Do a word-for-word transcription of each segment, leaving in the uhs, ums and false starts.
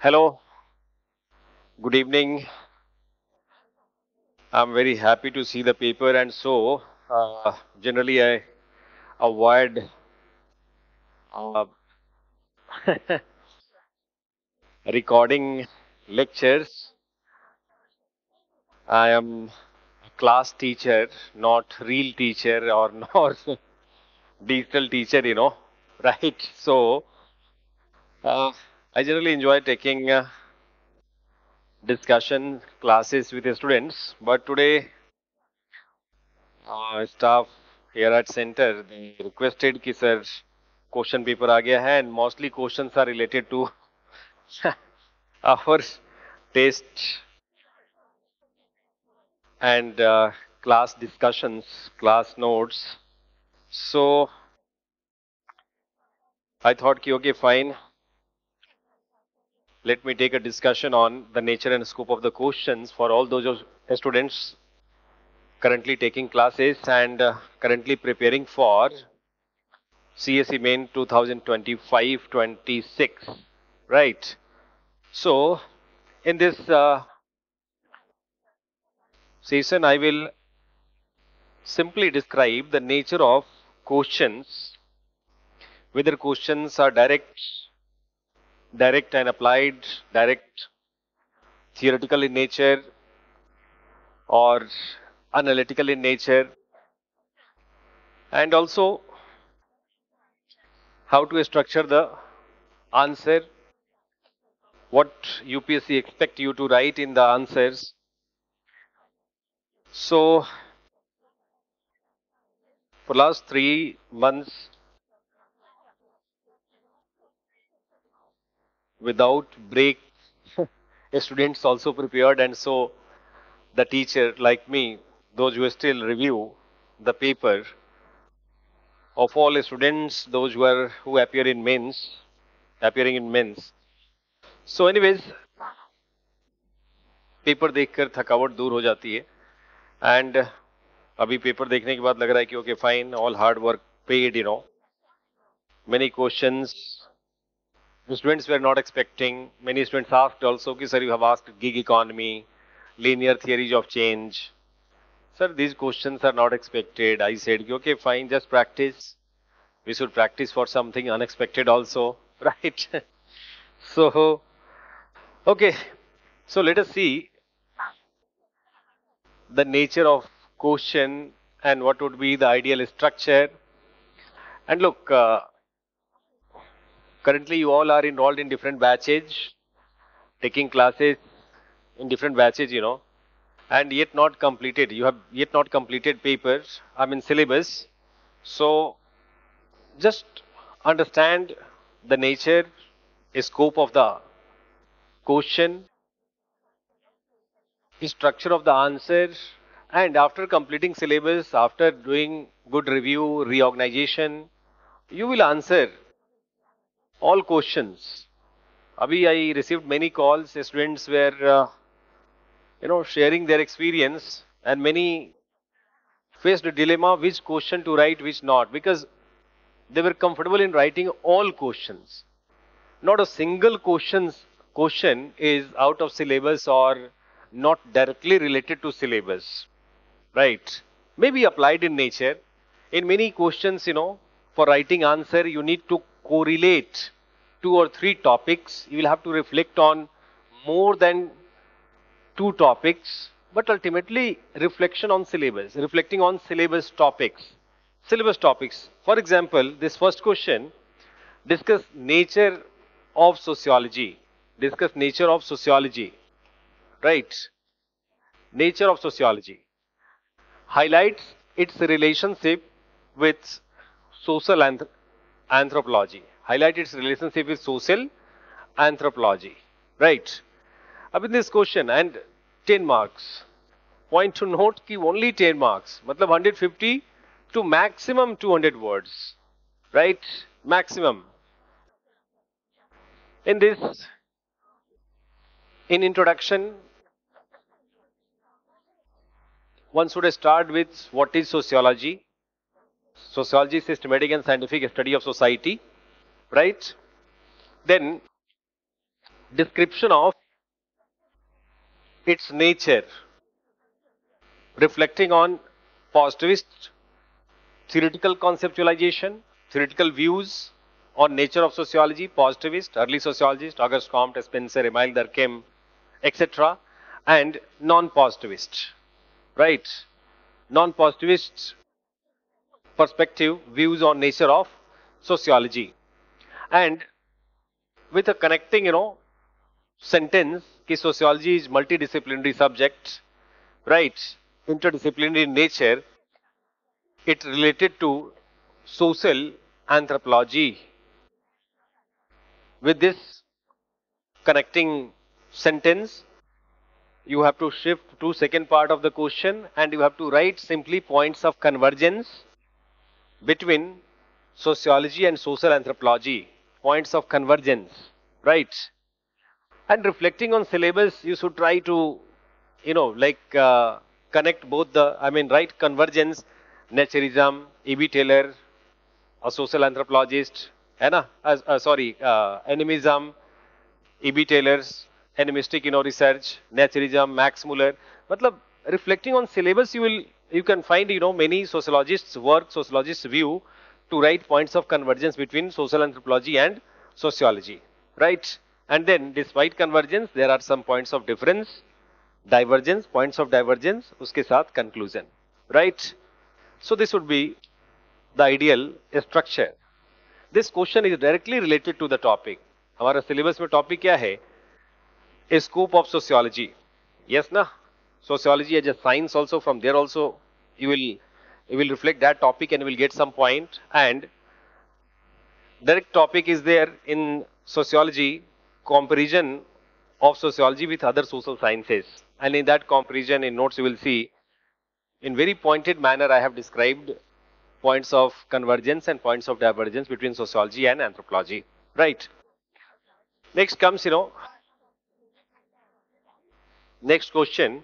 Hello, good evening. I'm very happy to see the paper, and so uh, generally I avoid uh, recording lectures. I am a class teacher, not real teacher or not digital teacher, you know, right? So uh, I generally enjoy taking uh, discussion classes with the students, but today uh, staff here at center they requested कि sir question paper आ गया है and mostly questions are related to our test and uh, class discussions, class notes. So I thought कि okay fine, let me take a discussion on the nature and scope of the questions for all those of- students currently taking classes and uh, currently preparing for C S E Main twenty twenty-five twenty-six, right? So in this uh, session, I will simply describe the nature of questions, whether questions are direct, direct and applied, direct, theoretical in nature, or analytical in nature, and also how to structure the answer, what U P S C expect you to write in the answers. So for last three months, without break, students also prepared, and so the teacher like me, those who still review the paper of all students, those who are who appear in mains, appearing in mains. So anyways, paper देखकर थकावट दूर हो जाती है and अभी paper देखने के बाद लग रहा है कि okay fine all hard work paid you know many questions the students were not expecting. Many students asked also कि sir you have asked gig economy, linear theories of change. Sir, these questions are not expected. I said, okay, fine, just practice. We should practice for something unexpected also, right? So, okay, so let us see the nature of question and what would be the ideal structure. And look, uh, currently you all are enrolled in different batches, taking classes in different batches, you know, and yet not completed. You have yet not completed papers, I mean syllabus. So, just understand the nature, scope of the question, structure of the answer, and after completing syllabus, after doing good review, reorganization, you will answer all questions. Abhi, I received many calls. Students were, uh, you know, sharing their experience, and many faced a dilemma which question to write, which not, because they were comfortable in writing all questions. Not a single questions question is out of syllabus or not directly related to syllabus, right? Maybe applied in nature. In many questions, you know, for writing answer you need to correlate two or three topics. You will have to reflect on more than two topics, but ultimately reflection on syllabus, reflecting on syllabus topics, syllabus topics. For example, this first question, discuss nature of sociology. Discuss nature of sociology, right? Nature of sociology highlights its relationship with social anth- anthropology. Highlight its relationship with social anthropology, right? अब in this question and ten marks. Point to note कि only ten marks, मतलब one hundred fifty to maximum two hundred words, right? Maximum. In this, in introduction, one should start with what is sociology. Sociology is systematic and scientific study of society, right? Then description of its nature, reflecting on positivist theoretical conceptualization, theoretical views on nature of sociology, positivist, early sociologist, Auguste Comte, Spencer, Emile Durkheim, et cetera, and non-positivist, right? Non-positivist perspective, views on nature of sociology, and with a connecting, you know, sentence, कि sociology is multidisciplinary subject, right? Interdisciplinary in nature, it related to social anthropology. With this connecting sentence, you have to shift to second part of the question and you have to write simply points of convergence between sociology and social anthropology. Points of convergence, right? And reflecting on syllabus, you should try to, you know, like uh, connect both the, I mean, write convergence, naturism, E B Taylor, a social anthropologist, है ना? Uh, uh, sorry, uh, animism, E B Taylor's animistic, you know, research, naturism, Max Muller. मतलब reflecting on syllabus, you will, you can find, you know, many sociologists' work, sociologists' view to write points of convergence between social anthropology and sociology, right? And then, despite convergence, there are some points of difference, divergence, points of divergence, उसके साथ conclusion, right? So this would be the ideal structure. This question is directly related to the topic. हमारा syllabus में topic क्या है? Scope of sociology. Yes, na? Sociology as a science also, from there also you will you will reflect that topic and you will get some point. And direct topic is there in sociology, comparison of sociology with other social sciences. And in that comparison, in notes you will see, in very pointed manner I have described points of convergence and points of divergence between sociology and anthropology, right? Next comes, you know, next question.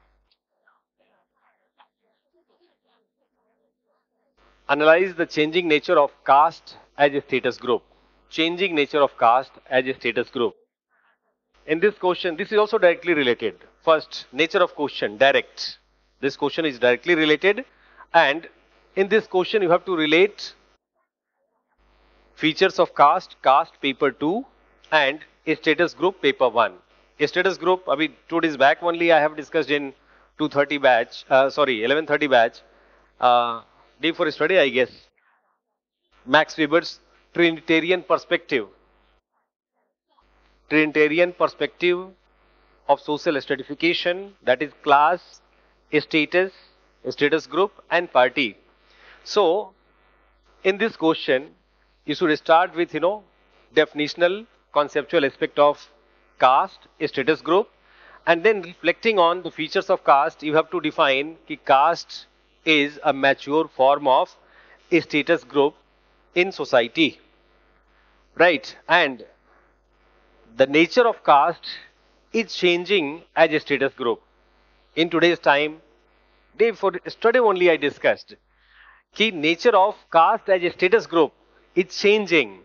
Analyze the changing nature of caste as a status group. Changing nature of caste as a status group. In this question, this is also directly related. First, nature of question, direct. This question is directly related, and in this question you have to relate features of caste, caste paper two, and a status group paper one. A status group, abhi two days back only I have discussed in two thirty batch, uh, sorry, eleven thirty batch, uh, day for study I guess. Max Weber's Trinitarian perspective. Trinitarian perspective of social stratification, that is class, status, status group and party. So, in this question, you should start with, you know, definitional, conceptual aspect of caste, status group, and then reflecting on the features of caste, you have to define that caste is a mature form of a status group in society, right? And the nature of caste is changing as a status group. In today's time, day for study only I discussed that nature of caste as a status group is changing.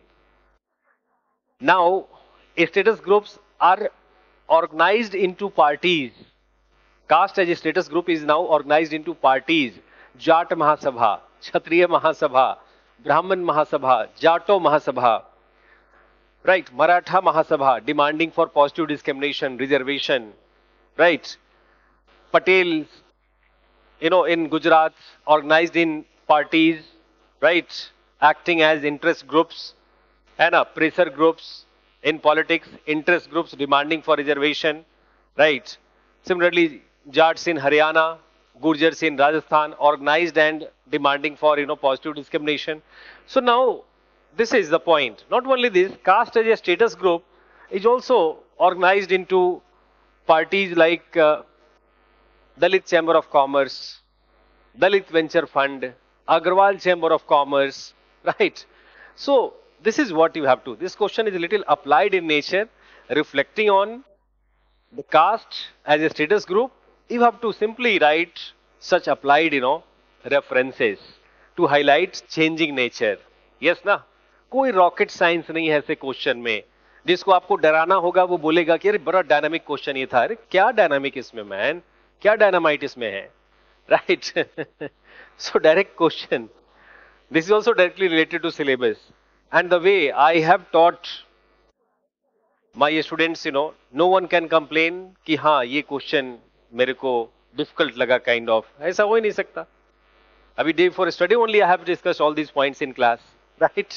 Now, status groups are organized into parties. Caste as a status group is now organized into parties. Jat Mahasabha, Kshatriya Mahasabha, Brahman Mahasabha, Jato Mahasabha, right? Maratha Mahasabha, demanding for positive discrimination, reservation, right? Patels, you know, in Gujarat, organized in parties, right? Acting as interest groups and uh, pressure groups in politics, interest groups demanding for reservation, right? Similarly, Jats in Haryana, Gurjars in Rajasthan, organized and demanding for, you know, positive discrimination. So now, this is the point. Not only this, caste as a status group is also organized into parties like uh, Dalit Chamber of Commerce, Dalit Venture Fund, Agarwal Chamber of Commerce, right? So, this is what you have to. This question is a little applied in nature, reflecting on the caste as a status group. You have to simply write such applied, you know, references to highlight changing nature. Yes, na? कोई rocket science नहीं है ऐसे question में. जिसको आपको डराना होगा वो बोलेगा कि अरे बड़ा डायनामिक क्वेश्चन ये था, अरे क्या डायनामिक इसमें मैन, क्या डायनामाइट इसमें है, right? So direct question, this is also directly related to syllabus, and the way I have taught my students, you know, no one can complain कि हाँ ये क्वेश्चन मेरे को डिफिकल्ट लगा, काइंड ऑफ ऐसा हो ही नहीं सकता. अभी day for study only I have discuss all these points in class, right?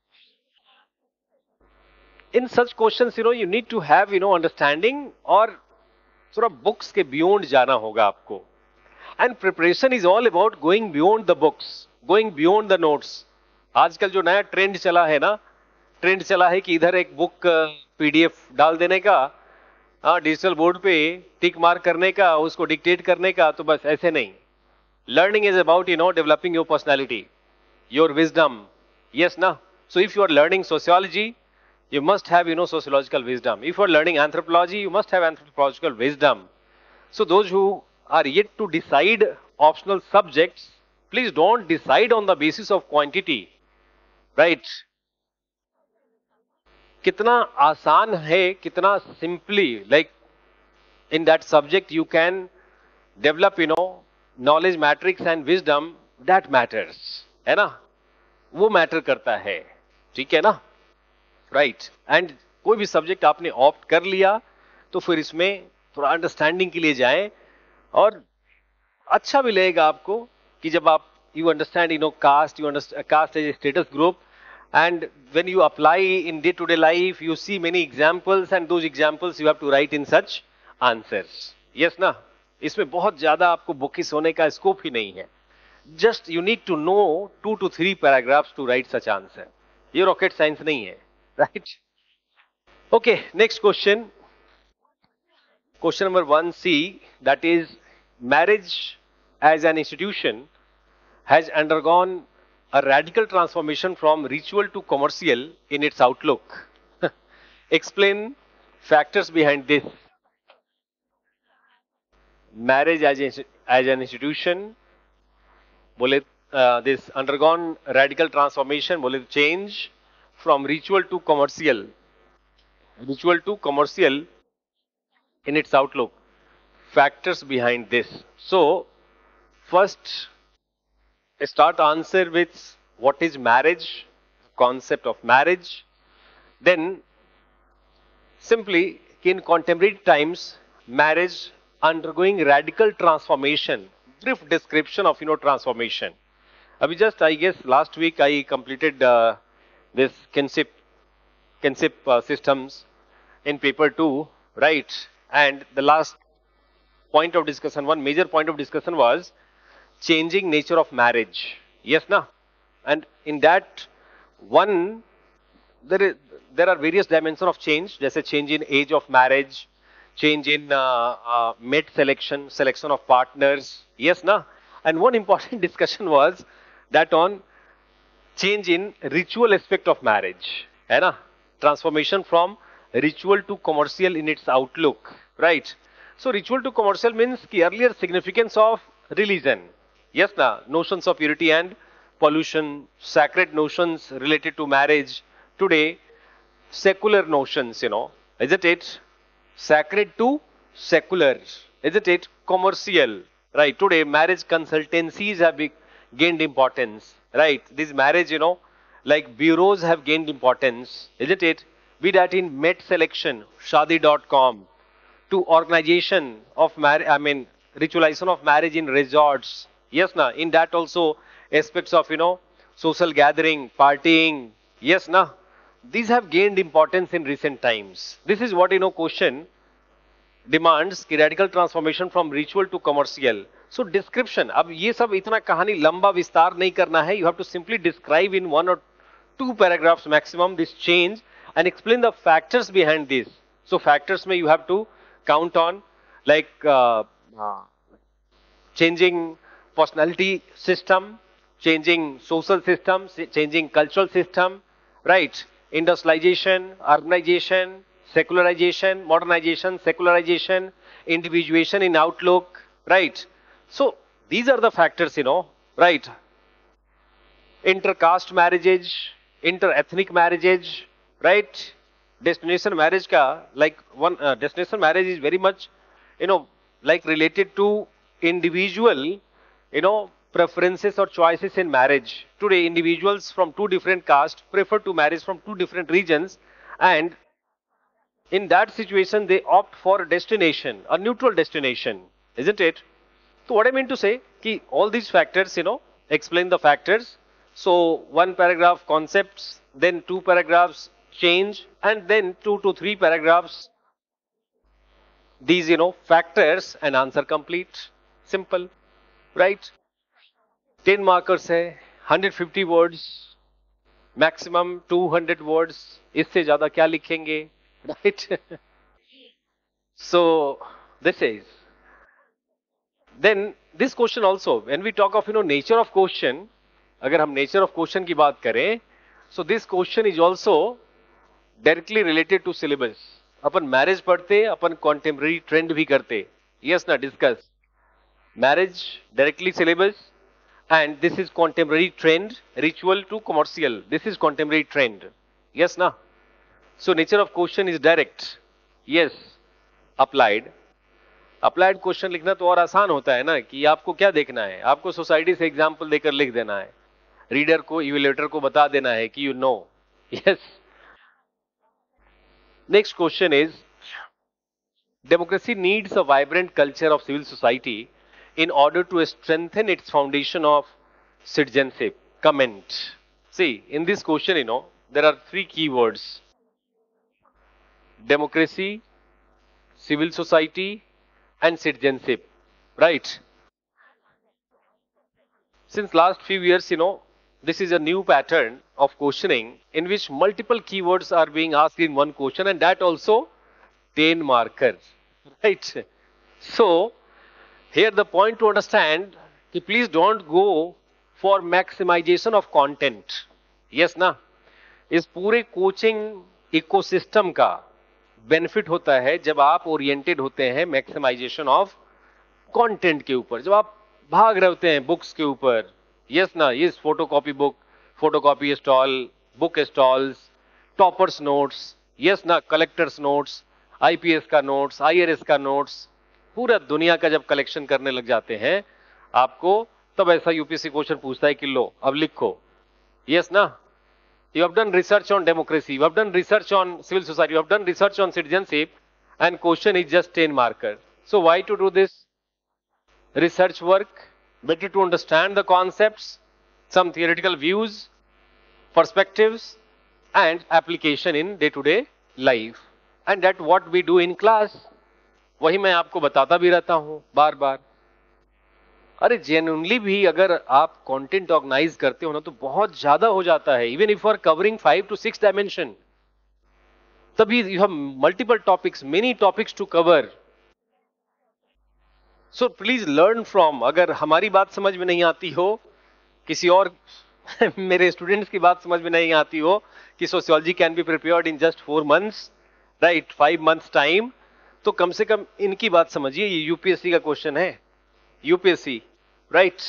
In such questions, you know, you need to have, you know, understanding, और थोड़ा बुक्स के बियॉन्ड जाना होगा आपको. And preparation is all about going beyond the books, going beyond the notes. आजकल जो नया trend चला है ना, ट्रेंड चला है कि इधर एक बुक पीडीएफ डाल देने का, हाँ, डिजिटल बोर्ड पे टिक मार्क करने का, उसको डिक्टेट करने का. तो बस ऐसे नहीं. Learning is about, you know, developing your personality, your wisdom. Yes ना? So if you are learning sociology, you must have, you know, sociological wisdom. If you are learning anthropology, you must have anthropological wisdom. So those who are yet to decide optional subjects, please don't decide on the basis of quantity, right? कितना आसान है, कितना simply, like in that subject you can develop, you know, knowledge matrix and wisdom, that matters, है ना? वो matter करता है, ठीक है ना? राइट. एंड कोई भी सब्जेक्ट आपने ऑप्ट कर लिया तो फिर इसमें थोड़ा अंडरस्टैंडिंग के लिए जाएं, और अच्छा भी लगेगा आपको कि जब आप you understand, you know, caste, you understand caste as a status group, and when you apply in day to day life you see many examples, and those examples you have to write in such answers. Yes ना? इसमें बहुत ज्यादा आपको bookish होने का scope ही नहीं है. Just you need to know two to three paragraphs to write such answer. ये रॉकेट साइंस नहीं है, right? Okay, next question. Question number one C, that is, marriage as an institution has undergone a radical transformation from ritual to commercial in its outlook. Explain factors behind this. Marriage as, a, as an institution, bole, uh, this undergone radical transformation, bole change from ritual to commercial, ritual to commercial in its outlook. Factors behind this. So first start answer with what is marriage, concept of marriage. Then simply in contemporary times, marriage undergoing radical transformation. Brief description of, you know, transformation. Abhi just I guess last week I completed uh, this kinship kinship uh, systems in paper two, right? And the last point of discussion, one major point of discussion was changing nature of marriage. Yes na? And in that one, there is there are various dimensions of change, जैसे change in age of marriage, change in uh, uh, mate selection, selection of partners. Yes na? And one important discussion was that on change in ritual aspect of marriage, है ना? Transformation from ritual to commercial in its outlook, right? So ritual to commercial means the earlier significance of religion. Yes na? Notions of purity and pollution, sacred notions related to marriage. Today, secular notions, you know, isn't it? Sacred to secular, isn't it? Commercial, right? Today, marriage consultancies have be gained importance, right? This marriage, you know, like bureaus have gained importance, isn't it? Be that in mate selection, shadi dot com, to organization of marriage, I mean, ritualization of marriage in resorts. Yes, na? In that also aspects of, you know, social gathering, partying. Yes, na? These have gained importance in recent times. This is what, you know, question demands कि radical transformation from ritual to commercial. So description, अब ये सब इतना कहानी लंबा विस्तार नहीं करना है. You have to simply describe in one or two paragraphs maximum this change and explain the factors behind this. So factors में you have to count on like uh, uh, changing personality system, changing social system, changing cultural system, right? Industrialization, urbanization, secularization, modernization, secularization, individuation in outlook, right? So these are the factors, you know, right? Inter-caste marriages, inter-ethnic marriages, right? destination marriage ka, like one uh, destination marriage is very much, you know, like related to individual, you know, preferences or choices in marriage. Today, individuals from two different castes prefer to marry from two different regions, and in that situation, they opt for a destination, a neutral destination, isn't it? So what I mean to say, ki all these factors, you know, explain the factors. So one paragraph concepts, then two paragraphs change, and then two to three paragraphs, these, you know, factors and answer complete. Simple, right? ten markers है, one hundred fifty words, maximum two hundred words, इससे ज़्यादा क्या लिखेंगे, right? So this is, then this question also, when we talk of, you know, nature of question, अगर हम nature of question की बात करें, so this question is also directly related to syllabus. Upon marriage पढ़ते, अपन contemporary trend भी करते. Yes ना, discuss. Marriage directly syllabus, and this is contemporary trend, ritual to commercial. This is contemporary trend. Yes na? So nature of question is direct. Yes. Applied. Applied question लिखना तो और आसान होता है ना, कि आपको क्या देखना है, आपको सोसाइटी से एग्जांपल देकर लिख देना है, रीडर को, इवेल्युएटर को बता देना है कि you know. Yes. Next question is, democracy needs a vibrant culture of civil society in order to strengthen its foundation of citizenship. Comment. See, in this question, you know, there are three keywords: democracy, civil society, and citizenship. Right? Since last few years, you know, this is a new pattern of questioning in which multiple keywords are being asked in one question, and that also ten markers. Right? So, here the point to understand, कि please don't go for maximization of content. Yes ना? इस पूरे coaching ecosystem का benefit होता है जब आप oriented होते हैं मैक्सिमाइजेशन ऑफ कंटेंट के ऊपर, जब आप भाग रहे होते हैं बुक्स के ऊपर. यस ना? Yes, photocopy book, photocopy stall, book stalls, toppers notes, yes ना, कलेक्टर्स नोट्स, आईपीएस का नोट्स, आईआरएस का नोट्स, पूरा दुनिया का जब कलेक्शन करने लग जाते हैं आपको, तब ऐसा यूपीएससी क्वेश्चन पूछता है कि लो अब लिखो. यस ना? You have done research on democracy, you have done research on civil society, you have done research on citizenship, and question is just ten marker. So why to do this research work? Better to understand the concepts, some theoretical views, perspectives, and application in day-to-day life. And that what we do in class. वही मैं आपको बताता भी रहता हूं बार बार. अरे genuinely भी अगर आप कंटेंट ऑर्गेनाइज करते हो ना तो बहुत ज्यादा हो जाता है. Even if you are covering five to six dimension, तभी you have multiple topics, many topics to cover. So please learn from. अगर हमारी बात समझ में नहीं आती हो, किसी और मेरे स्टूडेंट्स की बात समझ में नहीं आती हो कि sociology can be prepared in just four months, right, five months time, तो कम से कम इनकी बात समझिए. ये यूपीएससी का क्वेश्चन है, यूपीएससी, राइट.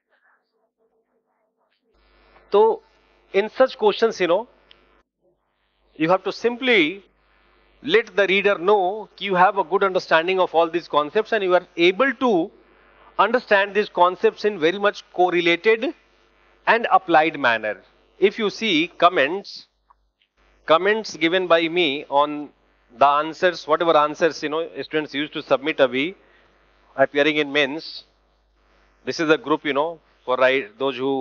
तो in such questions, you know, you have to simply let the reader know you have a good understanding of all these concepts and you are able to understand these concepts in very much correlated and applied manner. If you see comments, comments given by me on the answers, whatever answers, you know, students used to submit abhi, appearing in mains. This is a group, you know, for right, those who,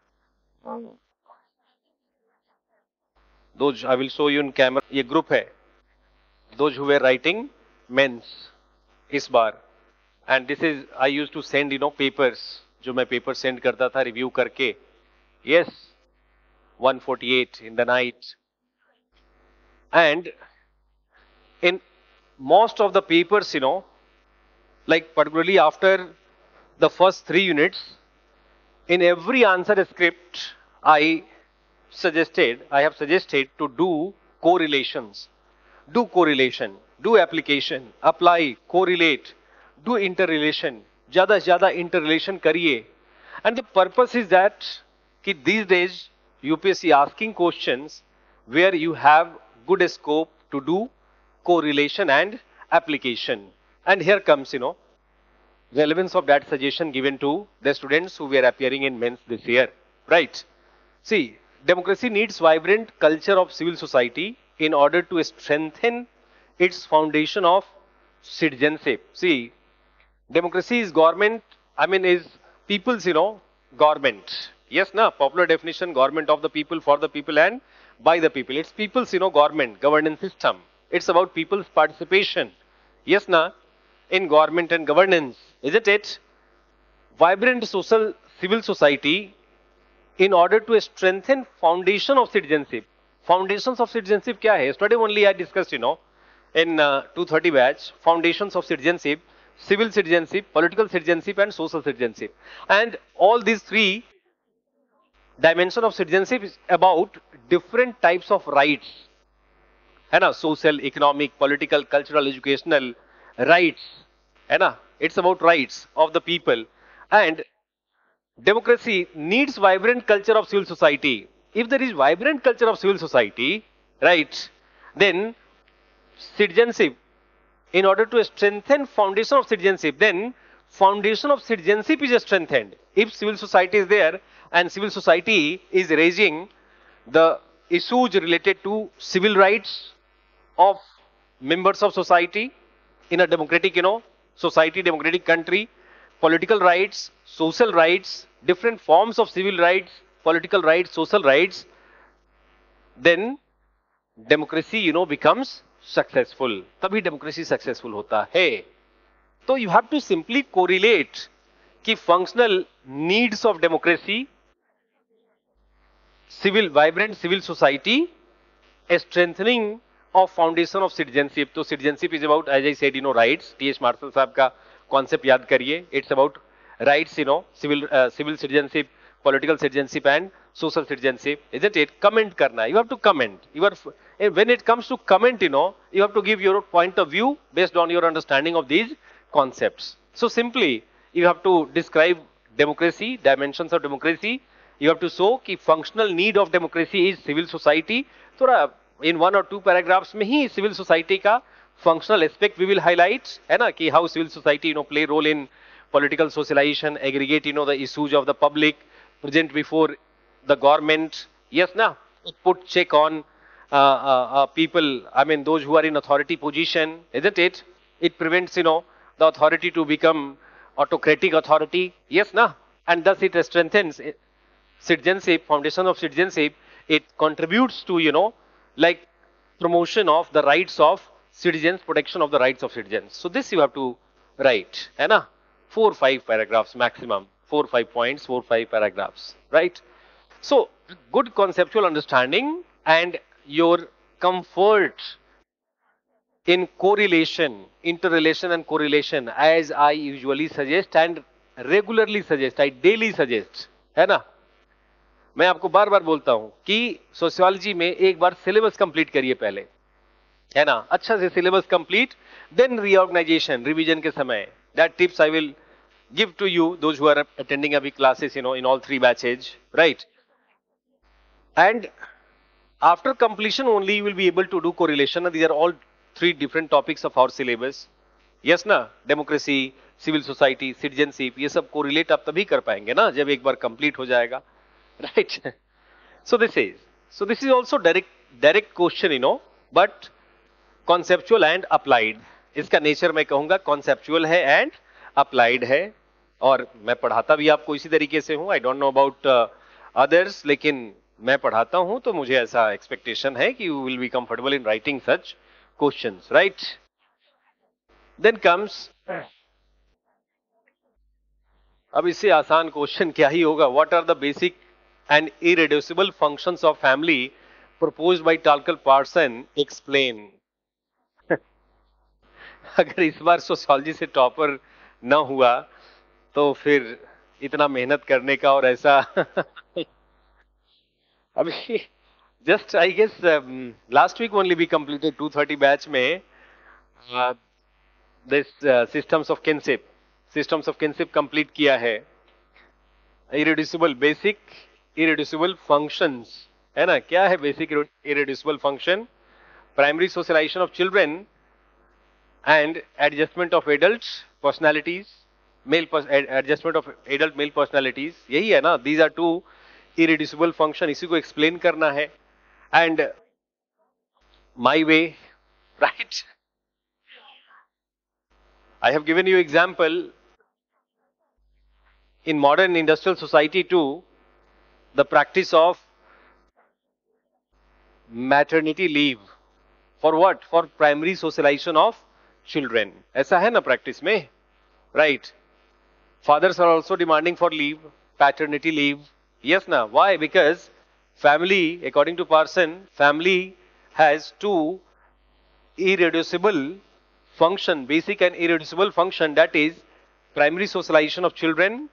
those I will show you in camera. ये group है. Those who were writing mains इस बार. And this is, I used to send, you know, papers. जो मैं paper send करता था review करके. Yes, one forty-eight in the night. And in most of the papers, you know, like particularly after the first three units, in every answer script, I suggested, I have suggested to do correlations. Do correlation, do application, apply, correlate, do interrelation. ज़्यादा से ज़्यादा interrelation करिए. And the purpose is that कि these days U P S C asking questions where you have good scope to do correlation and application. And here comes, you know, relevance of that suggestion given to the students who were appearing in men's this year, right? See, democracy needs vibrant culture of civil society in order to strengthen its foundation of citizenship. See, democracy is government, I mean, is people's, you know, government. Yes, na, popular definition, government of the people, for the people and by the people. It's people's, you know, government, governance system. It's about people's participation. Yes, na, in government and governance, isn't it? Vibrant social civil society in order to strengthen foundation of citizenship. Foundations of citizenship क्या है? Yesterday only I discussed, you know, in uh, two thirty batch, foundations of citizenship, civil citizenship, political citizenship and social citizenship. And all these three dimensions of citizenship is about different types of rights. है ना? Social, economic, political, cultural, educational rights. है ना? It's about rights of the people. And democracy needs vibrant culture of civil society. If there is vibrant culture of civil society, right, then citizenship, in order to strengthen foundation of citizenship, then foundation of citizenship is strengthened. If civil society is there and civil society is raising the issues related to civil rights of members of society in a democratic, you know, society, democratic country, political rights, social rights, different forms of civil rights, political rights, social rights, then democracy, you know, becomes successful. तभी democracy successful होता है. So you have to simply correlate कि functional needs of democracy, civil, vibrant civil society, a strengthening of foundation of citizenship. तो citizenship is about, as I said, you know, rights. T H Marshall साहब का concept याद करिए. It's about rights, you know, civil uh, civil citizenship, political citizenship and social citizenship, isn't it? Comment karna. You have to comment. You are, when it comes to comment, you know, you have to give your point of view based on your understanding of these concepts. So simply, you have to describe democracy, dimensions of democracy. You have to show कि functional need of democracy is civil society. थोड़ा in one or two paragraphs में ही civil society का functional aspect we will highlight, है ना, कि how civil society, you know, play role in political socialization, aggregate, you know, the issues of the public, present before the government. Yes, na, put check on uh, uh, uh, people, I mean, those who are in authority position, isn't it? It prevents, you know, the authority to become autocratic authority. Yes, na, and thus it strengthens citizenship, foundation of citizenship. It contributes to, you know, like promotion of the rights of citizens, protection of the rights of citizens. So this you have to write, है ना? Four, five paragraphs maximum, four, five points, four, five paragraphs, right? So, good conceptual understanding and your comfort in correlation, interrelation and correlation, as I usually suggest and regularly suggest, I daily suggest, है ना? मैं आपको बार बार बोलता हूं कि sociology में एक बार syllabus complete करिए पहले, है ना? अच्छा से syllabus complete, then reorganization, revision के समय. That tips I will give to you, those who are attending अभी classes, you know, in all three batches, right? And after completion only you will be able to do correlation. These are all three different topics of our syllabus. Yes ना, democracy, civil society, citizenship, ये सब correlate आप तभी कर पाएंगे ना जब एक बार complete हो जाएगा, right? So this is, so this is also direct direct question, you know, but conceptual and applied. इसका नेचर मैं कहूंगा कॉन्सेप्चुअल है एंड अप्लाइड है, और मैं पढ़ाता भी आपको इसी तरीके से हूं. I don't know about others, लेकिन मैं पढ़ाता हूं तो मुझे ऐसा एक्सपेक्टेशन है कि you will be comfortable in writing such questions, right? Then comes, अब इससे आसान क्वेश्चन क्या ही होगा. What are the basic and irreducible functions of family proposed by Talcott Parson, explain. अगर इस बार सोशियोलॉजी से टॉपर ना हुआ तो फिर इतना मेहनत करने का और ऐसा अभी just I guess last week only be completed two thirty batch में this systems of kinship systems of kinship complete किया है. इरेड्यूसिबल, बेसिक इरेड्यूसिबल फंक्शंस, है ना? क्या है basic irreducible function? primary socialization of children and adjustment of adults personalities, male pers ad adjustment of adult male personalities, यही है ना, these are two irreducible function, इसी को explain करना है. And my way, right? I have given you example in modern industrial society too, the practice of maternity leave. For what? For primary socialization of children. ऐसा है ना practice में, right? Fathers are also demanding for leave, paternity leave. Yes, na. Why? Because family, according to Parson, family has two irreducible function, basic and irreducible function, that is primary socialization of children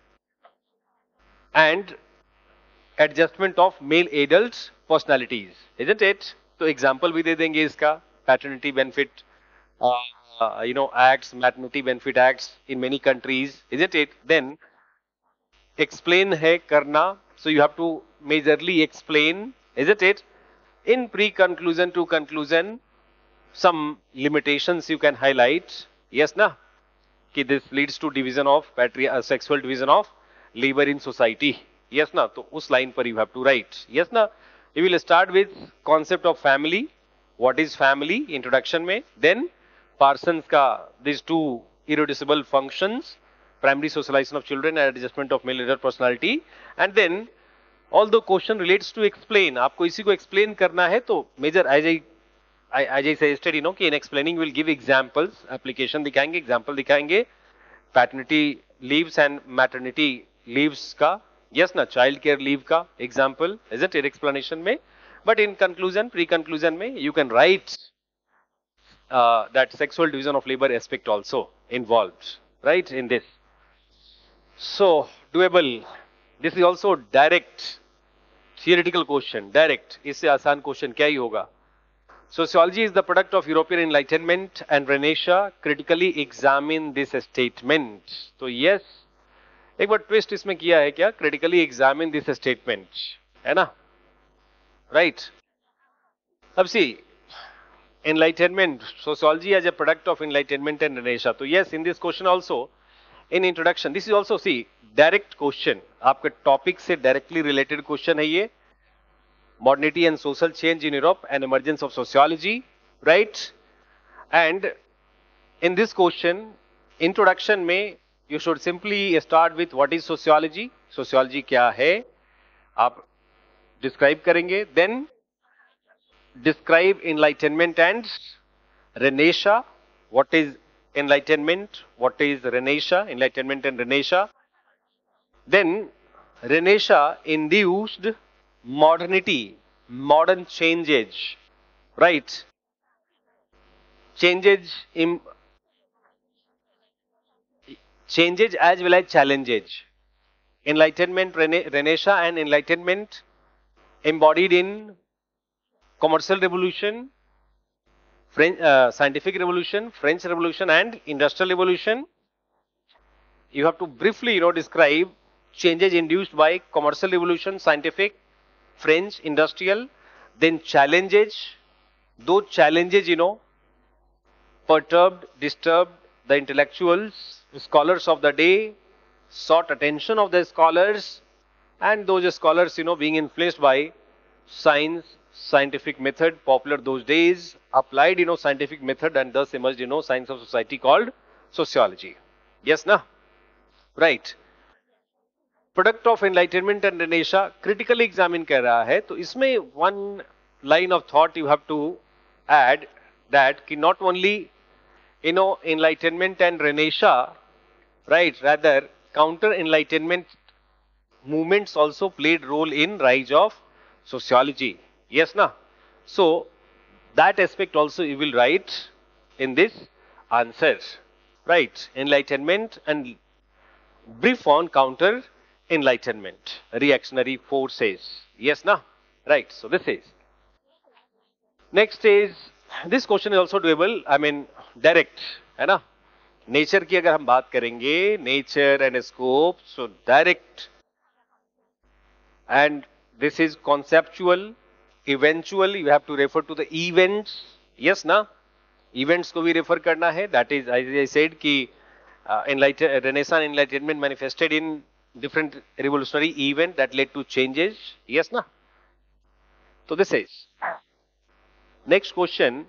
and adjustment of male adults personalities, isn't it? तो example भी दे देंगे इसका, paternity benefit, uh, uh, you know, acts, maternity benefit acts in many countries, isn't it? Then explain है करना, so you have to majorly explain, isn't it? In pre-conclusion to conclusion, some limitations you can highlight, yes na, कि this leads to division of patri uh, sexual division of labor in society, yes na, तो उस line पर you have to write, yes na. You will start with concept of family, what is family, introduction में, then Parsons का these two irreducible functions, primary socialization of children and adjustment of male adult personality, and then although question relates to explain, आपको इसी को explain करना है, तो major as I I, as I suggested, you know, कि in explaining will give examples, application दिखाएंगे, example दिखाएंगे, paternity leaves and maternity leaves का, yes ना, child care leave का example, isn't it, explanation में, but in conclusion, pre-conclusion में, you can write uh, that sexual division of labor aspect also involved, right, in this. So, doable, this is also direct, theoretical question, direct, इससे आसान question क्या ही होगा? Sociology is the product of European Enlightenment and Renaissance. Critically examine this statement. तो yes, एक बार twist इसमें किया है क्या? Critically examine this statement, है ना? Right? अब see, Enlightenment, sociology as a product of Enlightenment and Renaissance. तो yes, in this question also, in introduction, this is also see direct question. आपके topic से directly related question है ये. Modernity and social change in Europe and emergence of sociology, right? And in this question, introduction में, you should simply start with what is sociology, sociology क्या है, आप describe करेंगे, then describe enlightenment and Renaissance, what is enlightenment, what is Renaissance, enlightenment and Renaissance, then Renaissance induced modernity, modern changes, right? Changes, in, changes as well as challenges. Enlightenment, rena Renaissance and Enlightenment embodied in commercial revolution, French, uh, scientific revolution, French revolution and industrial revolution. You have to briefly, you know, describe changes induced by commercial revolution, scientific, French, industrial, then challenges. Those challenges, you know, perturbed, disturbed the intellectuals, scholars of the day, sought attention of the scholars, and those scholars, you know, being influenced by science, scientific method, popular those days, applied, you know, scientific method, and thus emerged, you know, science of society called sociology. Yes, na? Right. Product of enlightenment and renaissance critically examine कर रहा है, तो इसमें one line of thought you have to add that कि not only you know enlightenment and renaissance, right, rather counter enlightenment movements also played role in rise of sociology. Yes, na? So that aspect also you will write in this answer, right? Enlightenment and brief on counter enlightenment, reactionary forces. Yes, na? Right. So this is. Next is, this question is also doable. I mean, direct, है ना? Nature की अगर हम बात करेंगे, nature and scope, so direct. And this is conceptual. Eventually, you have to refer to the events. Yes ना, events को भी रेफर करना है, दैट इज आई सेड कि renaissance enlightenment manifested in different revolutionary event that led to changes. Yes, na? So this is. Next question.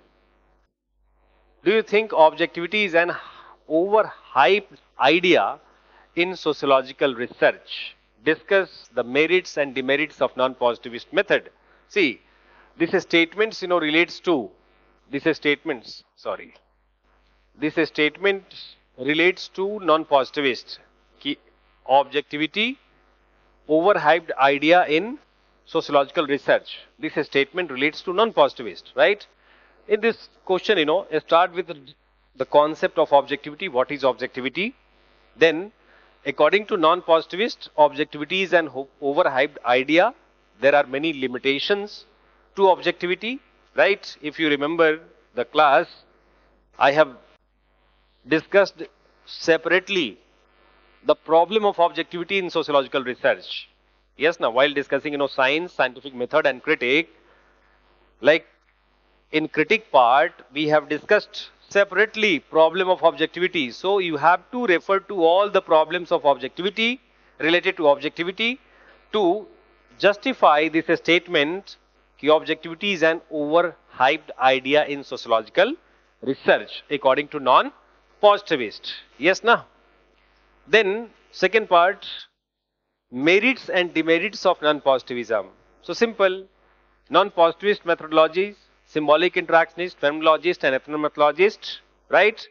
Do you think objectivity is an overhyped idea in sociological research? Discuss the merits and demerits of non-positivist method. See, this statements, you know, relates to, this statements, sorry. This statement relates to non-positivist. Ki objectivity, overhyped idea in sociological research. This statement relates to non-positivist, right? In this question, you know, start with the concept of objectivity. What is objectivity? Then, according to non-positivist, objectivity is an overhyped idea. There are many limitations to objectivity, right? If you remember the class, I have discussed separately the problem of objectivity in sociological research. Yes, now while discussing, you know, science, scientific method and critic, like in critic part, we have discussed separately problem of objectivity. So you have to refer to all the problems of objectivity related to objectivity to justify this statement कि objectivity is an overhyped idea in sociological research according to non-positivist. Yes, na? Then, second part, merits and demerits of non-positivism. So, simple, non-positivist methodologies, symbolic interactionist, phenomenologist and ethnomethodologist, right?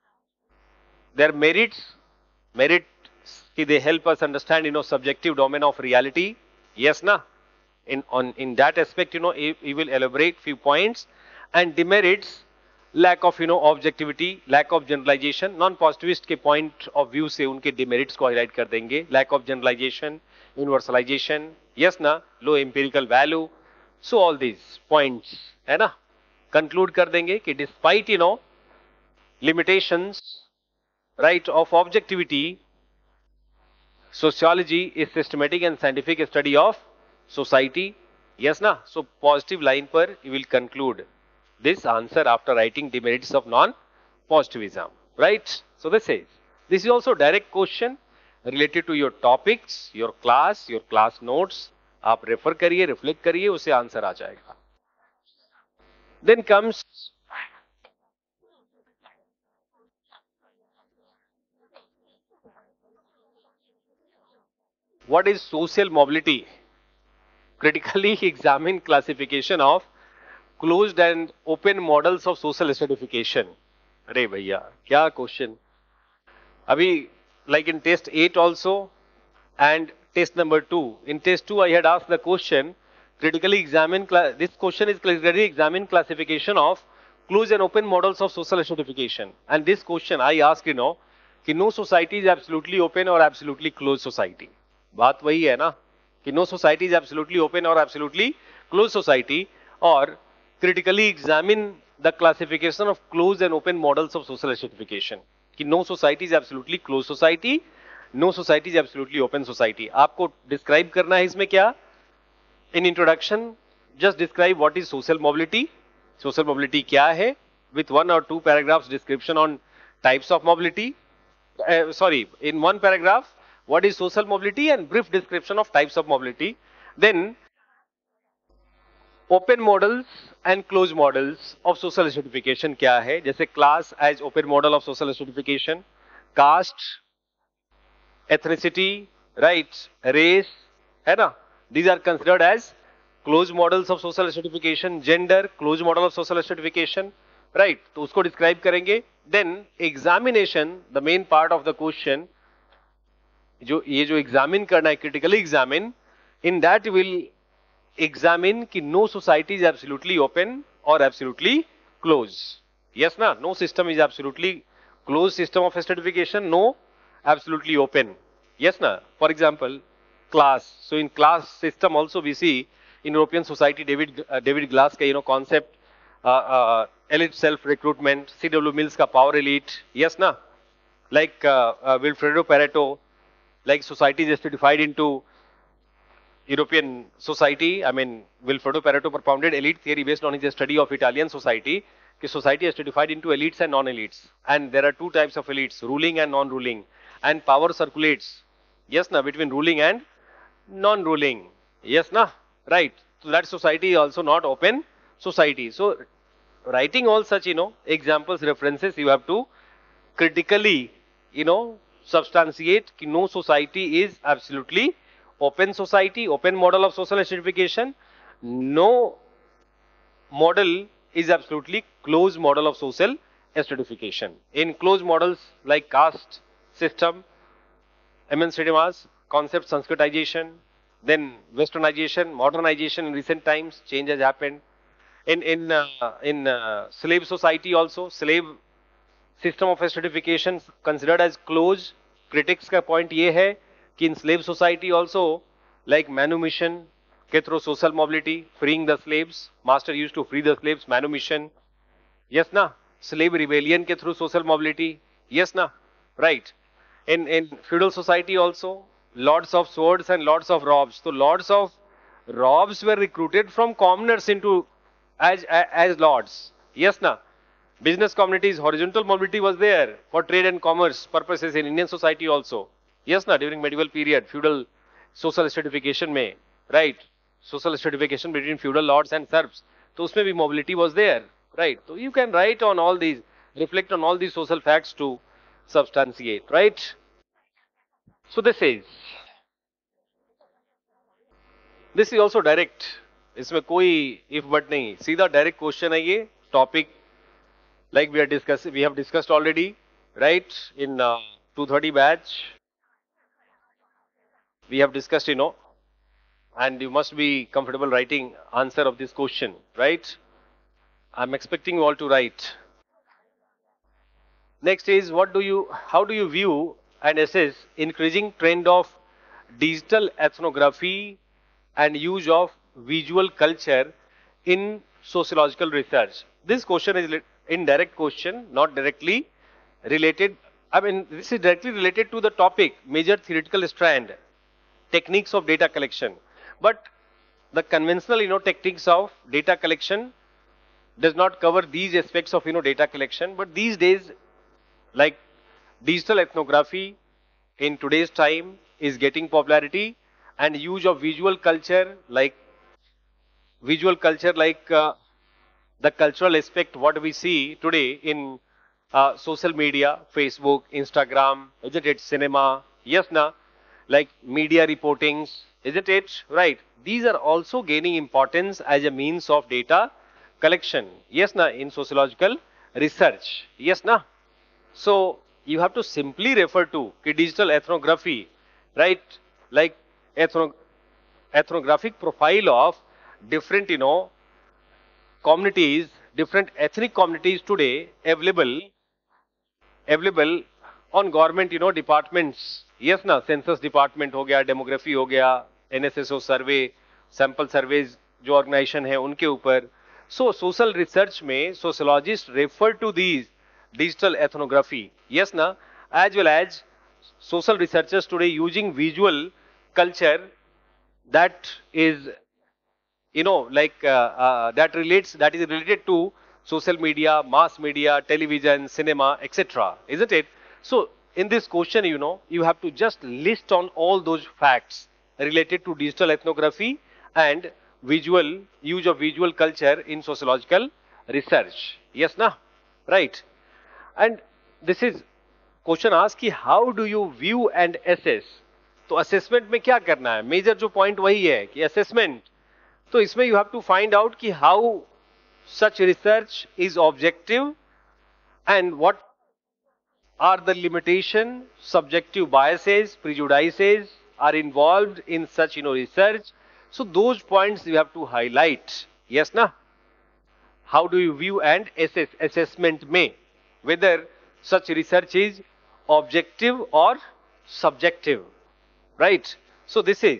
Their merits, merits, they help us understand, you know, subjective domain of reality. Yes, na? In, on, in that aspect, you know, we will elaborate few points. And demerits, lack of, you know, objectivity, lack of generalization. Non-positivist के point of view से उनके demerits को highlight कर देंगे. Lack of generalization, universalization, yes ना, low empirical value. So all these points, है ना, conclude कर देंगे कि despite, you know, limitations, right, of objectivity, sociology is systematic and scientific study of society. Yes ना, so positive line पर you will conclude this answer after writing demerits of non-positivism, right? So this is, this is also direct question related to your topics, your class, your class notes. आप refer करिए, reflect करिए, उसे answer आ जाएगा. Then comes what is social mobility? Critically examine classification of closed and open models of social stratification. अरे भैया क्या question? अभी like in test eight also and test number two. In test two I had asked the question, critically examine, this question is critically examine classification of closed and open models of social stratification. And this question I asked, you know, कि no society is absolutely open or absolutely closed society. बात वही है ना कि no society is absolutely open or absolutely closed society, और critically examine the classification of closed and open models of social stratification. कि no society is absolutely closed society, no society is absolutely open society. आपको describe करना है इसमें क्या? In introduction, just describe what is social mobility. Social mobility क्या है? With one or two paragraphs description on types of mobility. Uh, sorry, in one paragraph, what is social mobility and brief description of types of mobility. Then open models and closed models of social stratification क्या है? जैसे class as open model of social stratification, caste, ethnicity, right, race, है ना? These are considered as closed models of social stratification. Gender, closed model of social stratification, right? तो उसको describe करेंगे. Then examination, the main part of the question, जो ये जो examine करना है, critically examine, in that will examine कि no society is absolutely open or absolutely closed. Yes na, no system is absolutely closed system of stratification, no absolutely open. Yes na, for example class. So in class system also we see in European society David uh, David Glass का you know concept uh, uh, elite self recruitment, C W Mills का power elite. Yes na, like uh, uh, Wilfredo Pareto, like society is stratified into European society. I mean, Wilfredo Pareto propounded elite theory based on his study of Italian society. कि society is stratified into elites and non-elites, and there are two types of elites, ruling and non-ruling, and power circulates, yes na, between ruling and non-ruling, yes na, right. So that society is also not open society. So writing all such, you know, examples, references, you have to critically, you know, substantiate कि no society is absolutely open society, open model of social stratification. No model is absolutely closed model of social stratification. In closed models like caste system, administrative mass, concept Sanskritization, then westernization, modernization in recent times, change has happened. In, in, uh, in uh, slave society also, slave system of stratification considered as closed. Critics का point ये है कि in slave society also, like manumission के through social mobility, freeing the slaves, master used to free the slaves, manumission, yes na, slave rebellion के through social mobility, yes na, right. In in feudal society also, lords of swords and lords of robes. So lords of robes were recruited from commoners into as as, as lords, yes na. Business communities, horizontal mobility was there for trade and commerce purposes in Indian society also. Yes na, during medieval period, feudal social stratification में, right? Social stratification between feudal lords and serfs. तो उसमें भी mobility was there, right? So you can write on all these, reflect on all these social facts to substantiate, right? So this is, this is also direct. इसमें कोई if but नहीं, सीधा direct question है ये topic. Like we are discussing, we have discussed already, right? In uh, two thirty batch, we have discussed, you know, and you must be comfortable writing answer of this question, right? I'm expecting you all to write. Next is, what do you, how do you view and assess increasing trend of digital ethnography and use of visual culture in sociological research? This question is indirect question, not directly related. I mean, this is directly related to the topic, major theoretical strand, techniques of data collection. But the conventional, you know, techniques of data collection does not cover these aspects of, you know, data collection. But these days, like digital ethnography in today's time is getting popularity, and use of visual culture, like visual culture, like uh, the cultural aspect, what we see today in uh, social media, Facebook, Instagram, isn't it, cinema, yes na, like media reportings, isn't it, right? These are also gaining importance as a means of data collection, yes na, in sociological research, yes na. So you have to simply refer to digital ethnography, right? Like ethno ethnographic profile of different, you know, communities, different ethnic communities today available, available on government, you know, departments. Yes na, census department हो गया, demography हो गया, N S S O survey, sample surveys जो organization है उनके ऊपर. So social research में sociologists refer to these digital ethnography. Yes na, as well as social researchers today using visual culture that is, you know, like uh, uh, that relates, that is related to social media, mass media, television, cinema, et cetera. Isn't it? So in this question, you know, you have to just list on all those facts related to digital ethnography and visual, use of visual culture in sociological research. Yes na? Right. And this is question asked कि how do you view and assess? तो assessment में क्या करना है? Major जो point वही है कि assessment. तो इसमें you have to find out कि how such research is objective and what are the limitation, subjective biases, prejudices are involved in such, you know, research. So those points you have to highlight. Yes na? How do you view and assess? Assessment में whether such research is objective or subjective, right? So this is,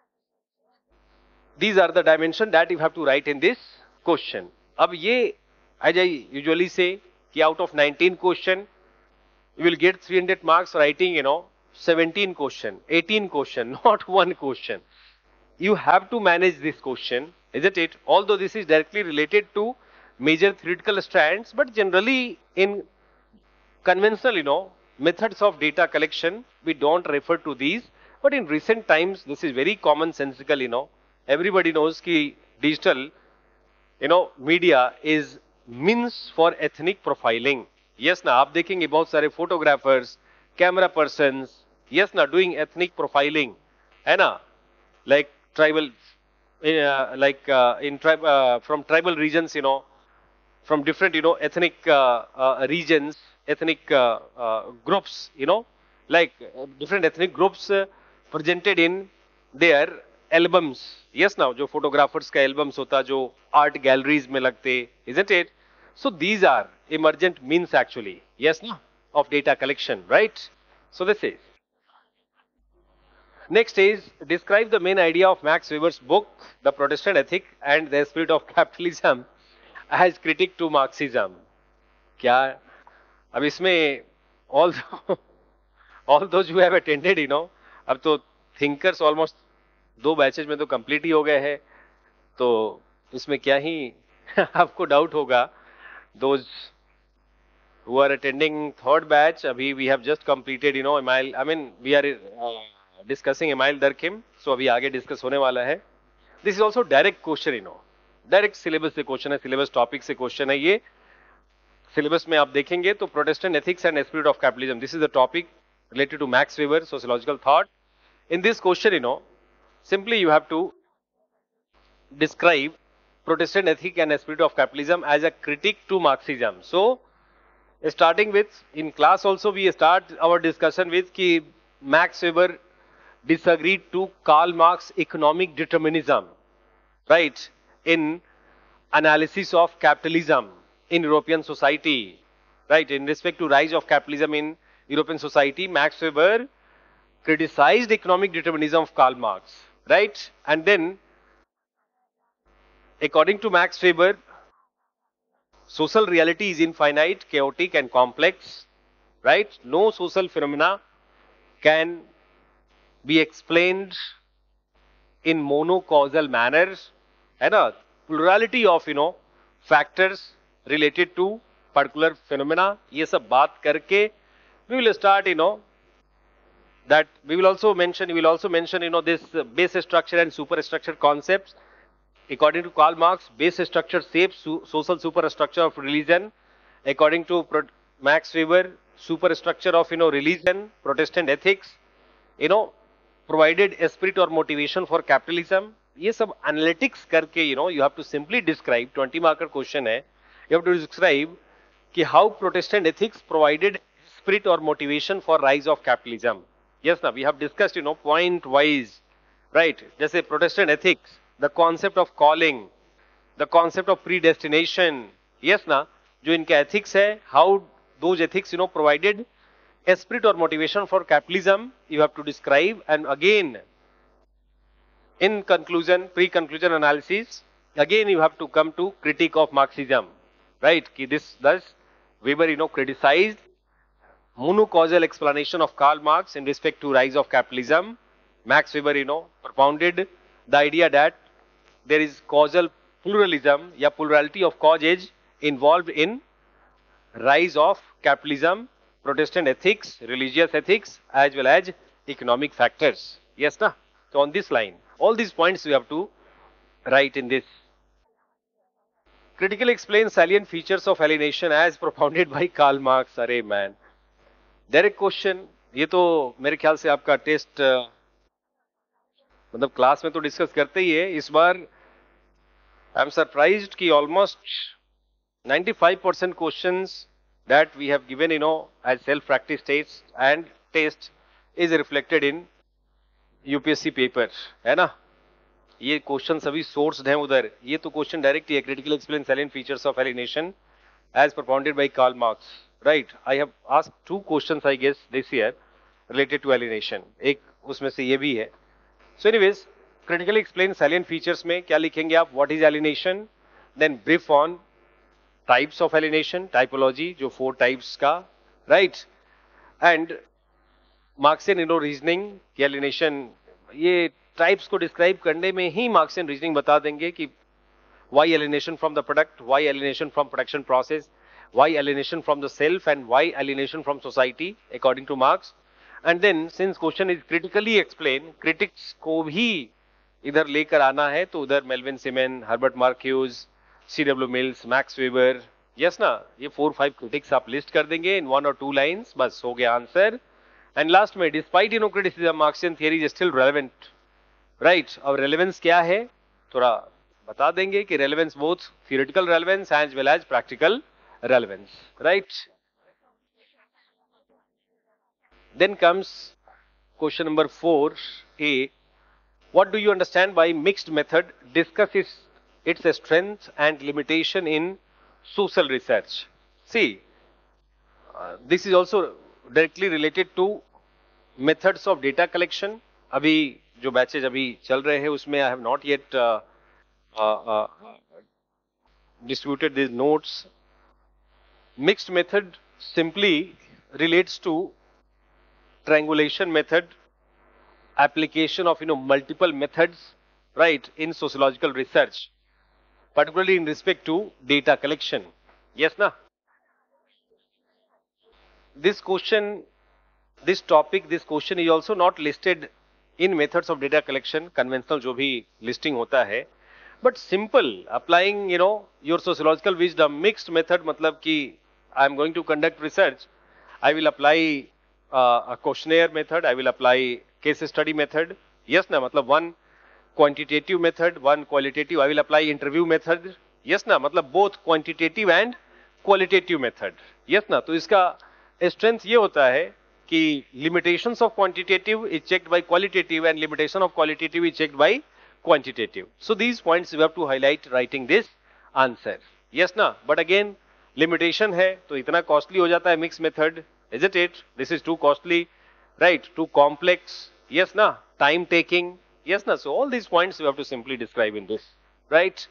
these are the dimensions that you have to write in this question. अब ये, as I usually say, कि out of nineteen question, you will get three hundred marks writing, you know, seventeen question, eighteen question, not one question. You have to manage this question, isn't it? Although this is directly related to major theoretical strands, but generally in conventional, you know, methods of data collection, we don't refer to these. But in recent times, this is very commonsensical, you know. Everybody knows कि digital, you know, media is means for ethnic profiling. Yes, ना आप देखेंगे बहुत सारे photographers, camera persons, yes, ना doing ethnic profiling, है ना, like tribal, uh, like uh, in tribe uh, from tribal regions, you know, from different, you know, ethnic uh, uh, regions, ethnic uh, uh, groups, you know, like uh, different ethnic groups uh, presented in their albums. Yes, now, जो photographers का albums होता, जो art galleries में लगते, isn't it? So these are emergent means actually, yes, no, of data collection, right? So this is. Next is describe the main idea of Max Weber's book, The Protestant Ethic and the Spirit of Capitalism as critic to Marxism. क्या अब इसमें all all those who have attended, you know, अब तो thinkers almost दो batches में तो complete ही हो गए हैं, तो इसमें क्या ही आपको डाउट होगा. Those who are attending third batch, अभी we have just completed, you know, Email, I mean we are uh, discussing Email Durkheim, so अभी आगे डिस्कस होने वाला है. This is also direct question, you know, direct syllabus से question है, syllabus topic से question है. ये सिलेबस में आप देखेंगे तो Protestant ethics and spirit of capitalism, this is the topic related to Max Weber, sociological thought. In this question, you know, simply you have to describe Protestant ethic and spirit of capitalism as a critique to Marxism. So, starting with, in class also we start our discussion with कि Max Weber disagreed to Karl Marx economic determinism, right, in analysis of capitalism in European society, right, in respect to rise of capitalism in European society. Max Weber criticized economic determinism of Karl Marx, right? And then, according to Max Weber, social reality is infinite, chaotic and complex, right? No social phenomena can be explained in monocausal manner, and a plurality of, you know, factors related to particular phenomena. ये सब बात करके we will start, you know, that we will also mention, we will also mention, you know, this uh, base structure and superstructure concepts. According to Karl Marx, base structure shapes su social superstructure of religion. According to Pro Max Weber, superstructure of, you know, religion, Protestant ethics, you know, provided a spirit or motivation for capitalism. ये सब analytics करके, you know, you have to simply describe, twenty marker question है, you have to describe कि how Protestant ethics provided spirit or motivation for rise of capitalism. Yes, now we have discussed, you know, point wise, right? जैसे Protestant ethics, the concept of calling, the concept of predestination. Yes, ना, जो इनका ethics है, how those ethics, you know, provided a spirit or motivation for capitalism, you have to describe. And again, in conclusion, pre-conclusion analysis, again you have to come to critique of Marxism, right? कि this, thus Weber, you know, criticized monocausal explanation of Karl Marx in respect to rise of capitalism. Max Weber, you know, propounded the idea that there is causal pluralism, या plurality of causes involved in rise of capitalism, Protestant ethics, religious ethics, as well as economic factors. Yes, na? So on this line, all these points we have to write in this. Critically explain salient features of alienation as propounded by Karl Marx. अरे man, direct question. ये तो मेरे ख्याल से आपका test मतलब class में तो डिस्कस करते ही है. इस बार आई एम सरप्राइज्ड कि almost ninety-five percent questions that we have given, you know, as self practice test and test is reflected in UPSC paper, है ना. ये क्वेश्चन सभी सोर्स्ड हैं उधर. ये तो क्वेश्चन डायरेक्ट ही है, critical explain salient features of alienation as propounded by Karl Marx. Right, I have asked two questions, I guess, this year related to alienation. एक उसमें से ये भी है. So anyways, critically explain salient features में क्या लिखेंगे आप? What is alienation? Then brief on types of alienation, typology, जो four types का, right? And Marxian, you know, reasoning कि alienation, ये types को describe करने में ही Marxian reasoning बता देंगे कि why alienation from the product, why alienation from production process, why alienation from the self, and why alienation from society according to Marx. And then since question is critically explained, critics को भी इधर लेकर आना है, तो उधर Melvin Seeman, Herbert Marcuse, C W Mills, Max Weber, yes ना, ये फोर फाइव क्रिटिक्स आप लिस्ट कर देंगे इन वन और टू लाइंस, बस हो गया आंसर. एंड लास्ट में, despite you know criticism, Marxian theory is still relevant, right. अब रेलेवेंस क्या है थोड़ा बता देंगे कि relevance both theoretical relevance as well as practical relevance, right. Then comes question number four A. What do you understand by mixed method? Discuss its, its strength and limitation in social research. See, uh, this is also directly related to methods of data collection. अभी जो batches अभी चल रहे हैं उसमें I have not yet uh, uh, uh, distributed these notes. Mixed method simply relates to triangulation method, application of you know multiple methods, right, in sociological research, particularly in respect to data collection. Yes na? This question, this topic, this question is also not listed in methods of data collection, conventional जो भी listing होता है, but simple applying you know your sociological wisdom. Mixed method मतलब कि I am going to conduct research, I will apply uh, a questionnaire method, I will apply case study method, yes na, मतलब one quantitative method, one qualitative, I will apply interview method, yes na, मतलब both quantitative and qualitative method, yes na. तो इसका strength ये होता है कि limitations of quantitative is checked by qualitative and limitation of qualitative is checked by quantitative. So these points you have to highlight writing this answer, yes na. But again limitation है तो इतना costly हो जाता है mixed method, isn't it? This is too costly, right, too complex, yes na, time taking, yes na. So all these points you have to simply describe in this, right.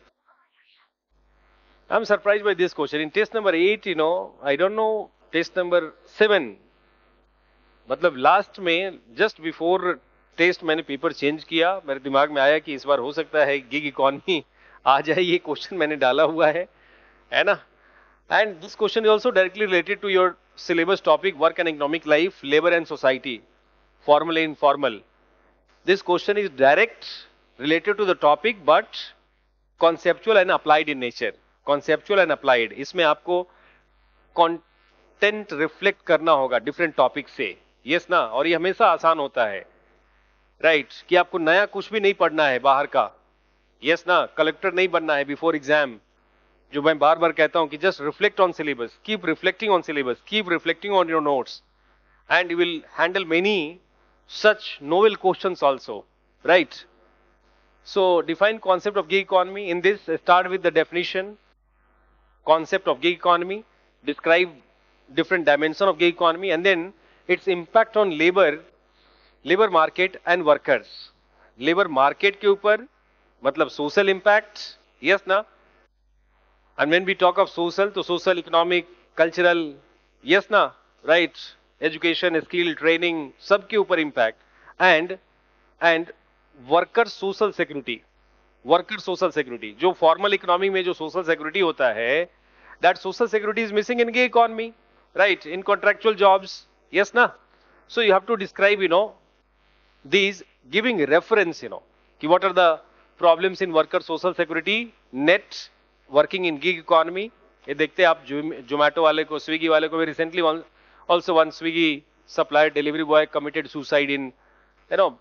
I'm surprised by this question in test number eight, you know, I don't know, test number seven, मतलब last में just before test मैंने paper change किया, मेरे दिमाग में आया कि इस बार हो सकता है गिग इकोनॉमी आ जाए, ये क्वेश्चन मैंने डाला हुआ है है ना. And this question is also directly related to your syllabus topic, work and economic life, labor and society, formal and informal. This question is direct related to the topic but conceptual and applied in nature. Conceptual and applied, इसमें आपको content reflect करना होगा different topic से, yes ना. और ये हमेशा आसान होता है, right, कि आपको नया कुछ भी नहीं पढ़ना है बाहर का, yes ना. कलेक्टर नहीं बनना है before exam, जो मैं बार बार कहता हूं कि just reflect on syllabus, keep reflecting on syllabus, keep reflecting on your notes and you will handle many such novel questions also, right. So define concept of gig economy. In this start with the definition. Concept of gig economy, describe different dimension of gig economy and then its impact on labour, labour market and workers. Labour market के ऊपर मतलब social impact, yes ना. And when we talk of social, तो social, economic, cultural, yes ना, right, education, skill, training, सब के ऊपर impact. And and worker social security, worker social security, जो formal economy में जो social security होता है, that social security is missing in gig economy, right, in contractual jobs, yes ना. So you have to describe, you know, these giving reference, you know, कि what are the problems in worker social security, net working in gig economy. ये देखते हैं आप जोमेटो वाले को, Swiggy वाले को भी recently also one Swiggy supplier delivery boy committed suicide in you know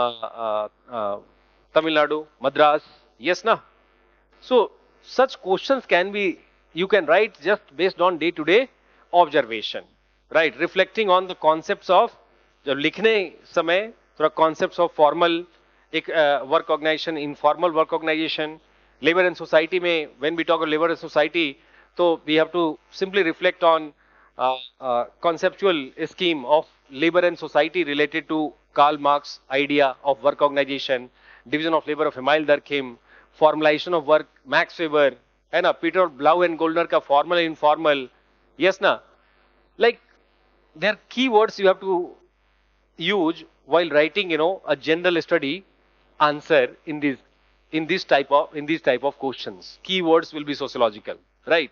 Tamil Nadu, Madras, yes ना. So such questions can be, you can write just based on day to day observation, right, reflecting on the concepts of, जब लिखने समय थोड़ा concepts of formal एक work organization, informal work organization, labor and society में, when we talk of labor and society, so we have to simply reflect on uh, uh, conceptual scheme of labor and society related to Karl Marx idea of work organization, division of labor of Emile Durkheim, formalization of work Max Weber, है ना, Peter Blau and Goldner का formal and informal, yes ना. Like there are keywords you have to use while writing, you know, a general study answer in these in this type of in these type of questions. Keywords will be sociological, right?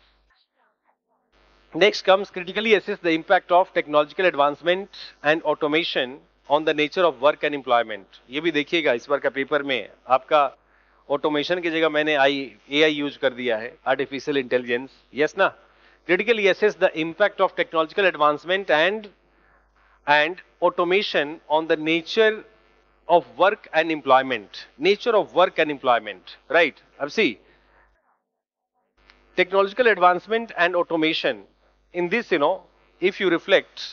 Next comes critically assess the impact of technological advancement and automation on the nature of work and employment. ये भी देखिएगा इस बार का paper में आपका automation की जगह मैंने आई एआई यूज कर दिया है, आर्टिफिशियल इंटेलिजेंस. यस ना. Critically assess the impact of technological advancement and and automation on the nature of work and employment. Nature of work and employment, right? Ab see, technological advancement and automation. In this, you know, if you reflect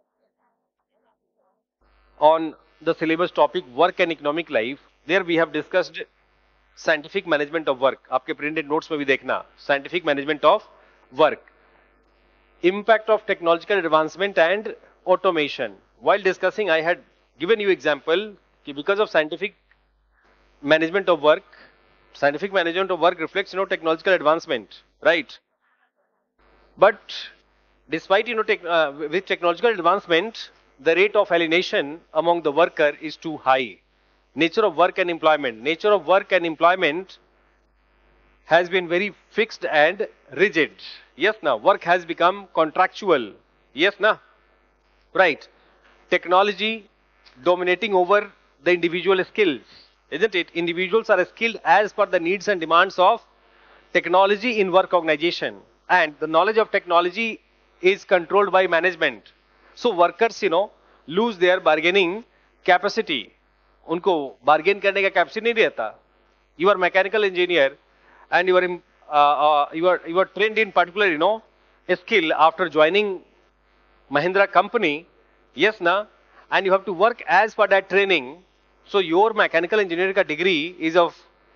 on the syllabus topic work and economic life, there we have discussed scientific management of work. आपके printed notes में भी देखना, scientific management of work. Impact of technological advancement and automation. While discussing, I had given you example because of scientific management of work, scientific management of work reflects, you know, technological advancement, right? But despite, you know, tech, uh, with technological advancement, the rate of alienation among the worker is too high. Nature of work and employment. Nature of work and employment has been very fixed and rigid. Yes, now work has become contractual. Yes, now, right? Technology dominating over the individual skills, isn't it? Individuals are skilled as per the needs and demands of technology in work organization, and the knowledge of technology is controlled by management. So workers, you know, lose their bargaining capacity. उनको bargain करने का capacity नहीं रहता. You are mechanical engineer and you are in, uh, uh, you are you are trained in particular, you know, skill after joining Mahindra company. Yes, na. And you have to work as per that training. So your mechanical engineering ka degree is of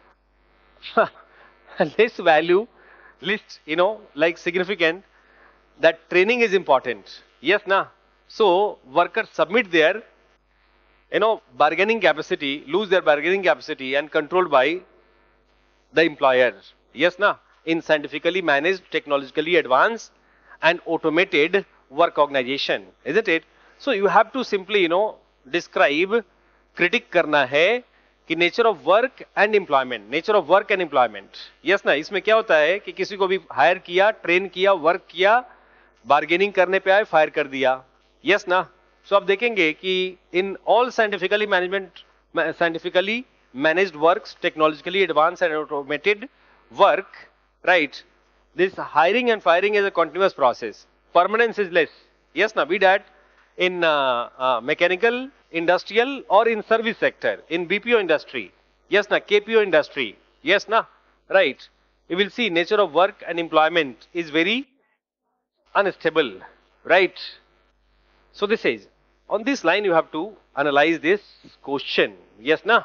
less value, less, you know, like significant. That training is important. Yes, na. So workers submit their, you know, bargaining capacity, lose their bargaining capacity and controlled by the employer. Yes, na. In scientifically managed, technologically advanced and automated work organization, isn't it? So you have to simply, you know, describe, critic करना है कि nature of work and employment, nature of work and employment. Yes ना, इसमें क्या होता है कि किसी को भी hire किया, train किया, work किया, bargaining करने पे आए, fire कर दिया. Yes ना. So आप देखेंगे कि in all scientifically management, scientifically managed works, technologically advanced and automated work, right? This hiring and firing is a continuous process. Permanence is less. Yes na, be that in uh, uh, mechanical, industrial or in service sector, in B P O industry, yes na, K P O industry, yes na, right. You will see nature of work and employment is very unstable, right. So this is, on this line you have to analyze this question, yes na.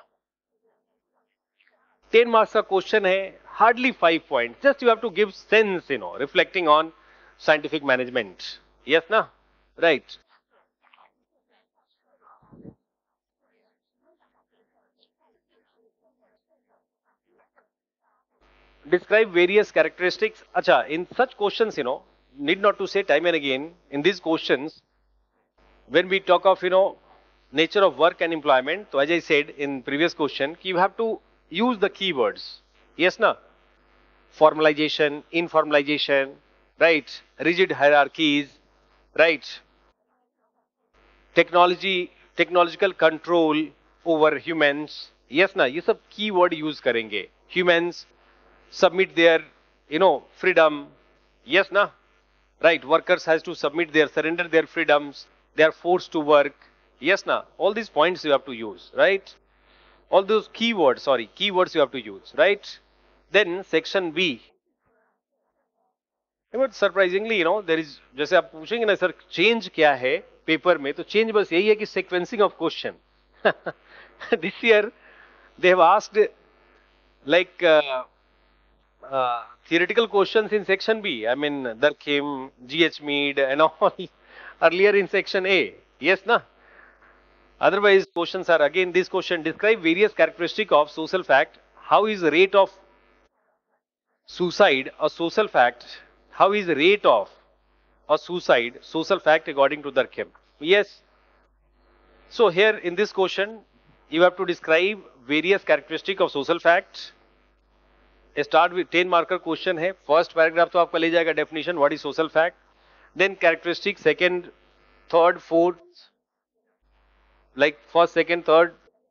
ten marks का question है, hardly five points, just you have to give sense, you know, reflecting on scientific management, yes na, right. Describe various characteristics. Acha, in such questions, you know, need not to say time and again, in these questions, when we talk of, you know, nature of work and employment, so as I said in previous question, you have to use the keywords. Yes, na? Formalization, informalization, right? Rigid hierarchies, right? Technology, technological control over humans. Yes, na? ये सब keyword use करेंगे. Humans submit their, you know, freedom. Yes, na? Right. Workers has to submit their, surrender their freedoms. They are forced to work. Yes, na? All these points you have to use, right? All those keywords, sorry, keywords you have to use, right? Then section B. But surprisingly, you know, there is, जैसे आप पूछेंगे ना sir change क्या है paper में, तो change बस यही है कि sequencing of question. This year they have asked like uh, uh, theoretical questions in section B. I mean, Durkheim, G H Mead and all earlier in section A. Yes, na? Otherwise, questions are again this question. Describe various characteristics of social fact. How is the rate of suicide a social fact? How is the rate of a suicide social fact according to Durkheim? Yes. So here in this question, You have to describe various characteristic of social facts. Start with ten marker question है. First paragraph तो आपका ले जाएगा definition what is social fact. Then characteristic second, third, fourth, like first, second, third,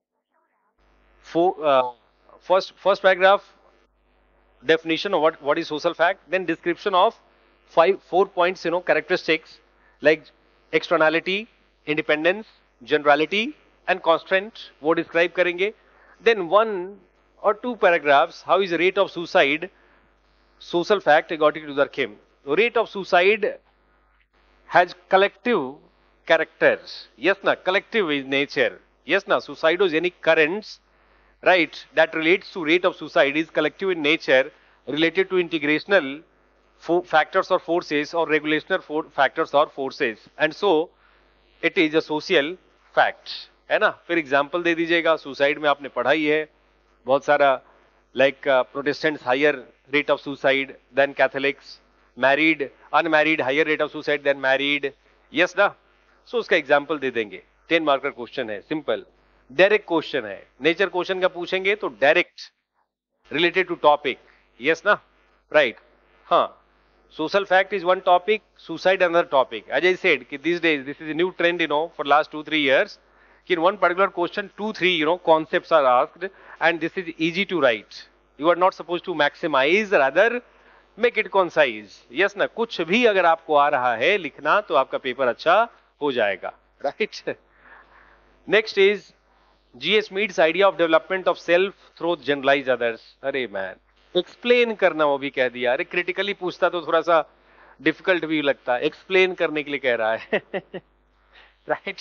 four, uh, first first paragraph definition of what what is social fact. Then description of five four points, you know, characteristics like externality, independence, generality and constraint वो describe करेंगे. Then one or two paragraphs how is the rate of suicide social fact according to Durkheim. Rate of suicide has collective characters. Yes na, collective is nature. Yes na, suicidogenic currents, right, that relates to rate of suicide is collective in nature, related to integrational factors or forces or regulational for factors or forces, and so it is a social fact. है ना. फिर example दे दीजिएगा. Suicide में आपने पढ़ा ही है बहुत सारा, like Protestants higher rate of suicide than Catholics, married unmarried higher rate of suicide than married. Yes ना. सो उसका एग्जाम्पल दे देंगे. टेन मार्कर क्वेश्चन है, सिंपल डायरेक्ट क्वेश्चन है. नेचर क्वेश्चन का पूछेंगे तो direct related to topic. Yes ना, राइट. हाँ, social fact is one topic, suicide another topic. As I said, कि these days this is a new trend, you know, for last two three years. In one particular question, two three you know concepts are asked, and this is easy to write. You are not supposed to maximize, rather make it concise. Yes ना, कुछ भी अगर आपको आ रहा है लिखना तो आपका पेपर अच्छा हो जाएगा. Right? Next is G S Mead's idea of development of self through generalized others. अरे man, एक्सप्लेन करना वो भी कह दिया. अरे क्रिटिकली पूछता तो थोड़ा सा डिफिकल्ट भी लगता है. एक्सप्लेन करने के लिए कह रहा है. राइट.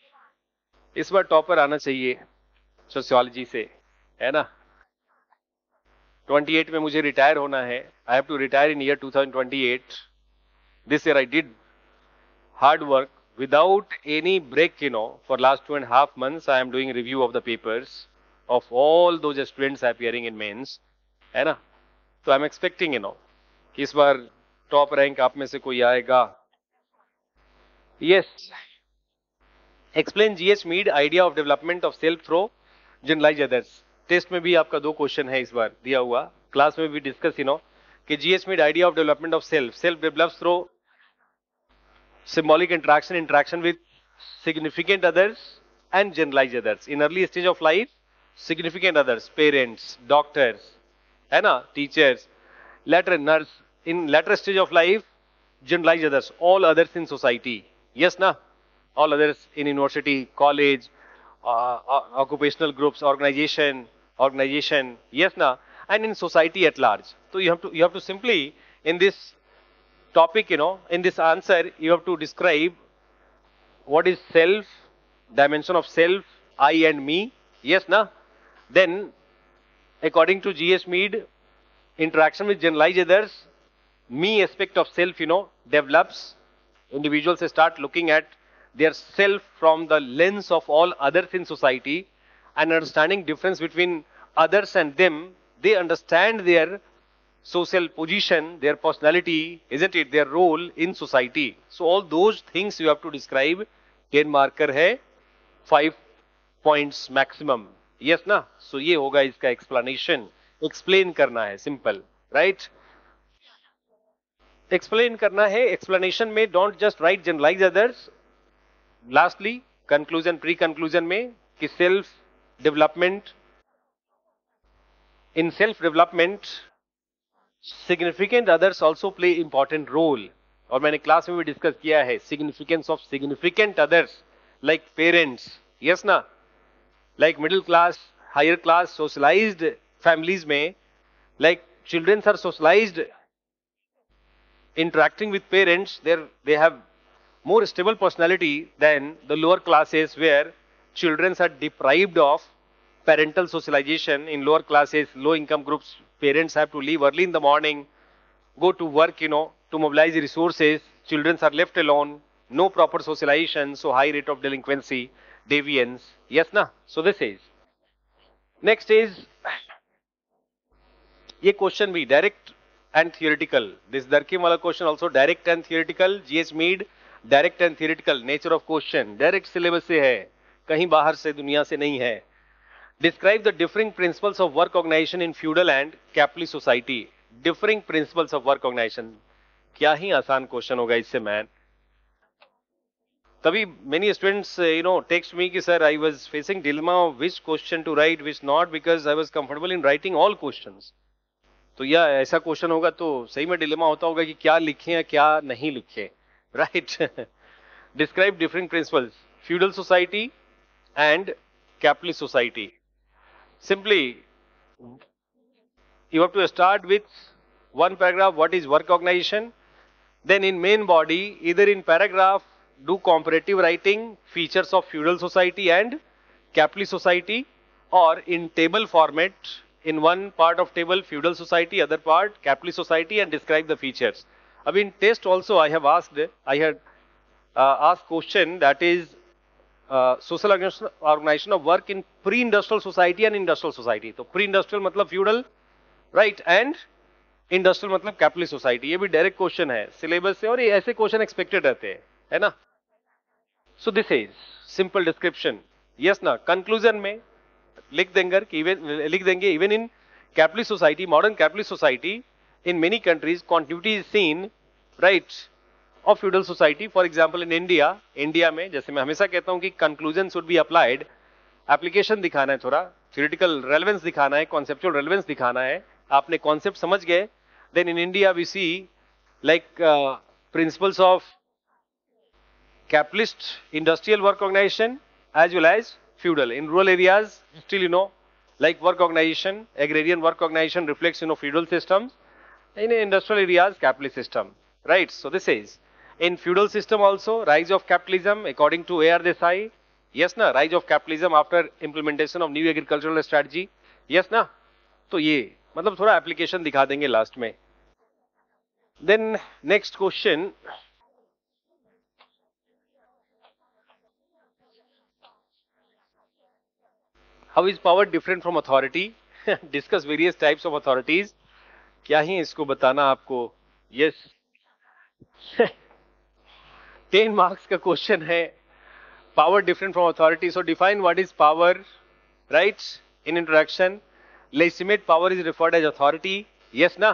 इस बार टॉपर आना चाहिए सोशियोलॉजी से, है ना. अट्ठाईस में मुझे रिटायर होना है. I have to retire in year two thousand twenty eight. This year I did hard work without any break, you know, for last two and a half months I am doing review of the papers of all those students appearing in mains, है ना. तो I am expecting, you know, कि इस बार top rank आप में से कोई आएगा. Yes. Explain GS Mead idea of development of self through generalize others. Test में भी आपका दो क्वेश्चन है इस बार दिया हुआ. क्लास में भी डिस्कस, यू नो, कि GS Mead idea of development of self. Self develops through symbolic interaction, interaction with significant others and generalized others. In early stage of life, significant others, parents, doctors, है ना, teachers. Later nurse. In later stage of life, generalized others, all others in society. Yes ना, all others in university, college, uh, uh, occupational groups, organization, organization. Yes ना, and in society at large. So you have to you have to simply in this topic, you know, in this answer, you have to describe what is self, dimension of self, I and me. Yes, na? Then, according to G S Mead, interaction with generalized others, me aspect of self, you know, develops. Individuals start looking at their self from the lens of all others in society and understanding difference between others and them. They understand their social position, their personality, isn't it, their role in society. So all those things you have to describe. ten marker है, five points maximum. Yes ना. So ये होगा इसका explanation. Explain करना है, simple, right? Explain करना है. Explanation में don't just write generalize others. Lastly, conclusion, pre-conclusion में कि self development, in self development significant others also play important role. और मैंने क्लास में भी डिस्कस किया है significance of significant others like parents. yes ना, like middle class, higher class, socialized families में like children are socialized interacting with parents. They're, they have more stable personality than the lower classes where children are deprived of parental socialization. In lower classes, low income groups, parents have to leave early in the morning, go to work, you know, to mobilize resources. Children are left alone, no proper socialization, so high rate of delinquency, deviance. Yes na. So this is. Next is, ये question भी direct and theoretical. This Durkheim वाला question also direct and theoretical. G S Mead direct and theoretical. Nature of question direct syllabus से है, कहीं बाहर से दुनिया से नहीं है. Describe the differing principles of work organization in feudal and capitalist society. Differing principles of work organization. क्या ही आसान क्वेश्चन होगा इससे मैन. तभी many students uh, you know text me कि sir I was facing dilemma of which question to write which not because I was comfortable in writing all questions. तो या ऐसा question होगा तो सही में डिलेमा होता होगा कि क्या लिखें या क्या नहीं लिखें. Right. Describe different principles feudal society and capitalist society. Simply you have to start with one paragraph, what is work organization. Then in main body, either in paragraph, do comparative writing, features of feudal society and capitalist society, or in table format, in one part of table feudal society, other part capitalist society, and describe the features. I mean, test also I have asked, I had uh, asked question that is uh, social organization, organization of work in pre-industrial society and industrial society. So pre-industrial मतलब feudal, right, and industrial मतलब capitalist society. ये भी direct question है syllabus से और ये ऐसे question expected रहते हैं, है ना. So this is simple description. Yes ना. कंक्लूजन में लिख देंगे कि इवन लिख देंगे even in capitalist society, modern capitalist society, in many countries continuity is seen, right, of feudal society. For example in India, India में जैसे मैं हमेशा कहता हूं कि conclusion should be applied. Application दिखाना है, थोड़ा थ्योरेटिकल रेलेवेंस दिखाना है, कॉन्सेप्चुअल रेलेवेंस दिखाना है. आपने कॉन्सेप्ट समझ गए. Then in India we see like uh, principles of capitalist industrial work organization as well as feudal. In rural areas still you know like work organization, agrarian work organization reflects you know feudal systems. In industrial areas capitalist system, right. So this is in feudal system also rise of capitalism according to A R Desai. Yes na. Rise of capitalism after implementation of new agricultural strategy. Yes na. तो ये मतलब थोड़ा application दिखा देंगे last में. Then next question, how is power different from authority. Discuss various types of authorities. क्या ही इसको बताना आपको. यस. टेन मार्क्स का क्वेश्चन है. Power different from authority. So define what is power, right. In introduction, legitimate power is referred as authority. Yes na.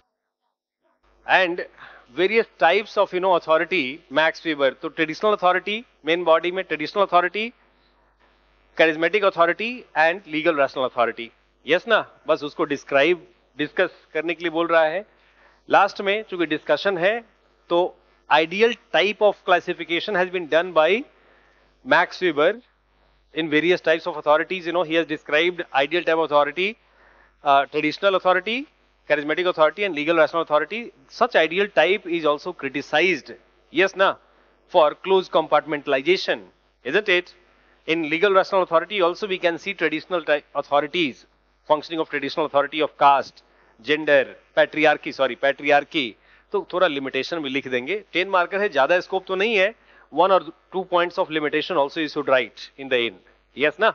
And various types of you know authority, Max Weber. तो traditional authority, main body में traditional authority, charismatic authority and legal rational authority. Yes ना. बस उसको describe, discuss करने के लिए बोल रहा है. लास्ट में चूंकि डिस्कशन है तो ideal type of classification has been done by Max Weber. In various types of authorities, you know, he has described ideal type of authority, uh, traditional authority, charismatic authority, and legal rational authority. Such ideal type is also criticized, yes, na, for close compartmentalization, isn't it? In legal rational authority, also we can see traditional type authorities, functioning of traditional authority of caste, gender, patriarchy, sorry, patriarchy. तो थोड़ा limitation भी लिख देंगे. Ten marker है, ज्यादा scope तो नहीं है. One or two points of limitation also you should write in the end. Yes ना.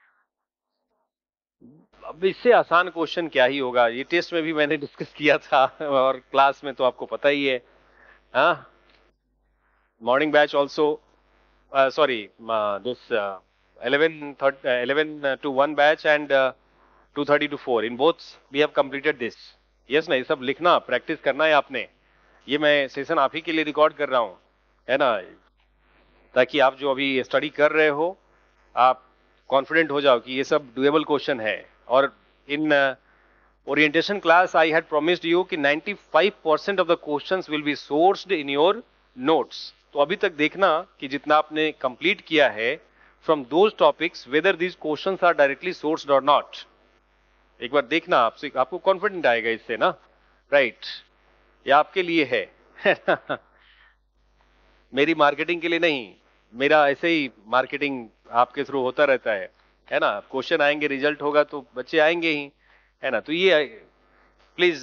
अब इससे आसान क्वेश्चन क्या ही होगा. ये टेस्ट में भी मैंने डिस्कस किया था और क्लास में तो आपको पता ही है. हाँ, morning batch also, sorry this eleven eleven to one batch and uh, two thirty to four. In both we have completed this. Yes ना. ये सब लिखना, प्रैक्टिस करना है आपने. ये मैं सेशन आप ही के लिए रिकॉर्ड कर रहा हूँ, है ना, ताकि आप जो अभी स्टडी कर रहे हो आप कॉन्फिडेंट हो जाओ कि ये सब डुएबल क्वेश्चन है. और in orientation class I had promised you कि ninety-five percent of the questions will be sourced in your notes. तो अभी तक देखना कि जितना आपने कंप्लीट किया है from those topics, whether these questions are directly sourced और नॉट. एक बार देखना, आपसे आपको कॉन्फिडेंट आएगा इससे ना, राइट. ये आपके लिए है. मेरी मार्केटिंग के लिए नहीं, मेरा ऐसे ही मार्केटिंग आपके थ्रू होता रहता है, है ना. क्वेश्चन आएंगे, रिजल्ट होगा तो बच्चे आएंगे ही, है ना. तो ये प्लीज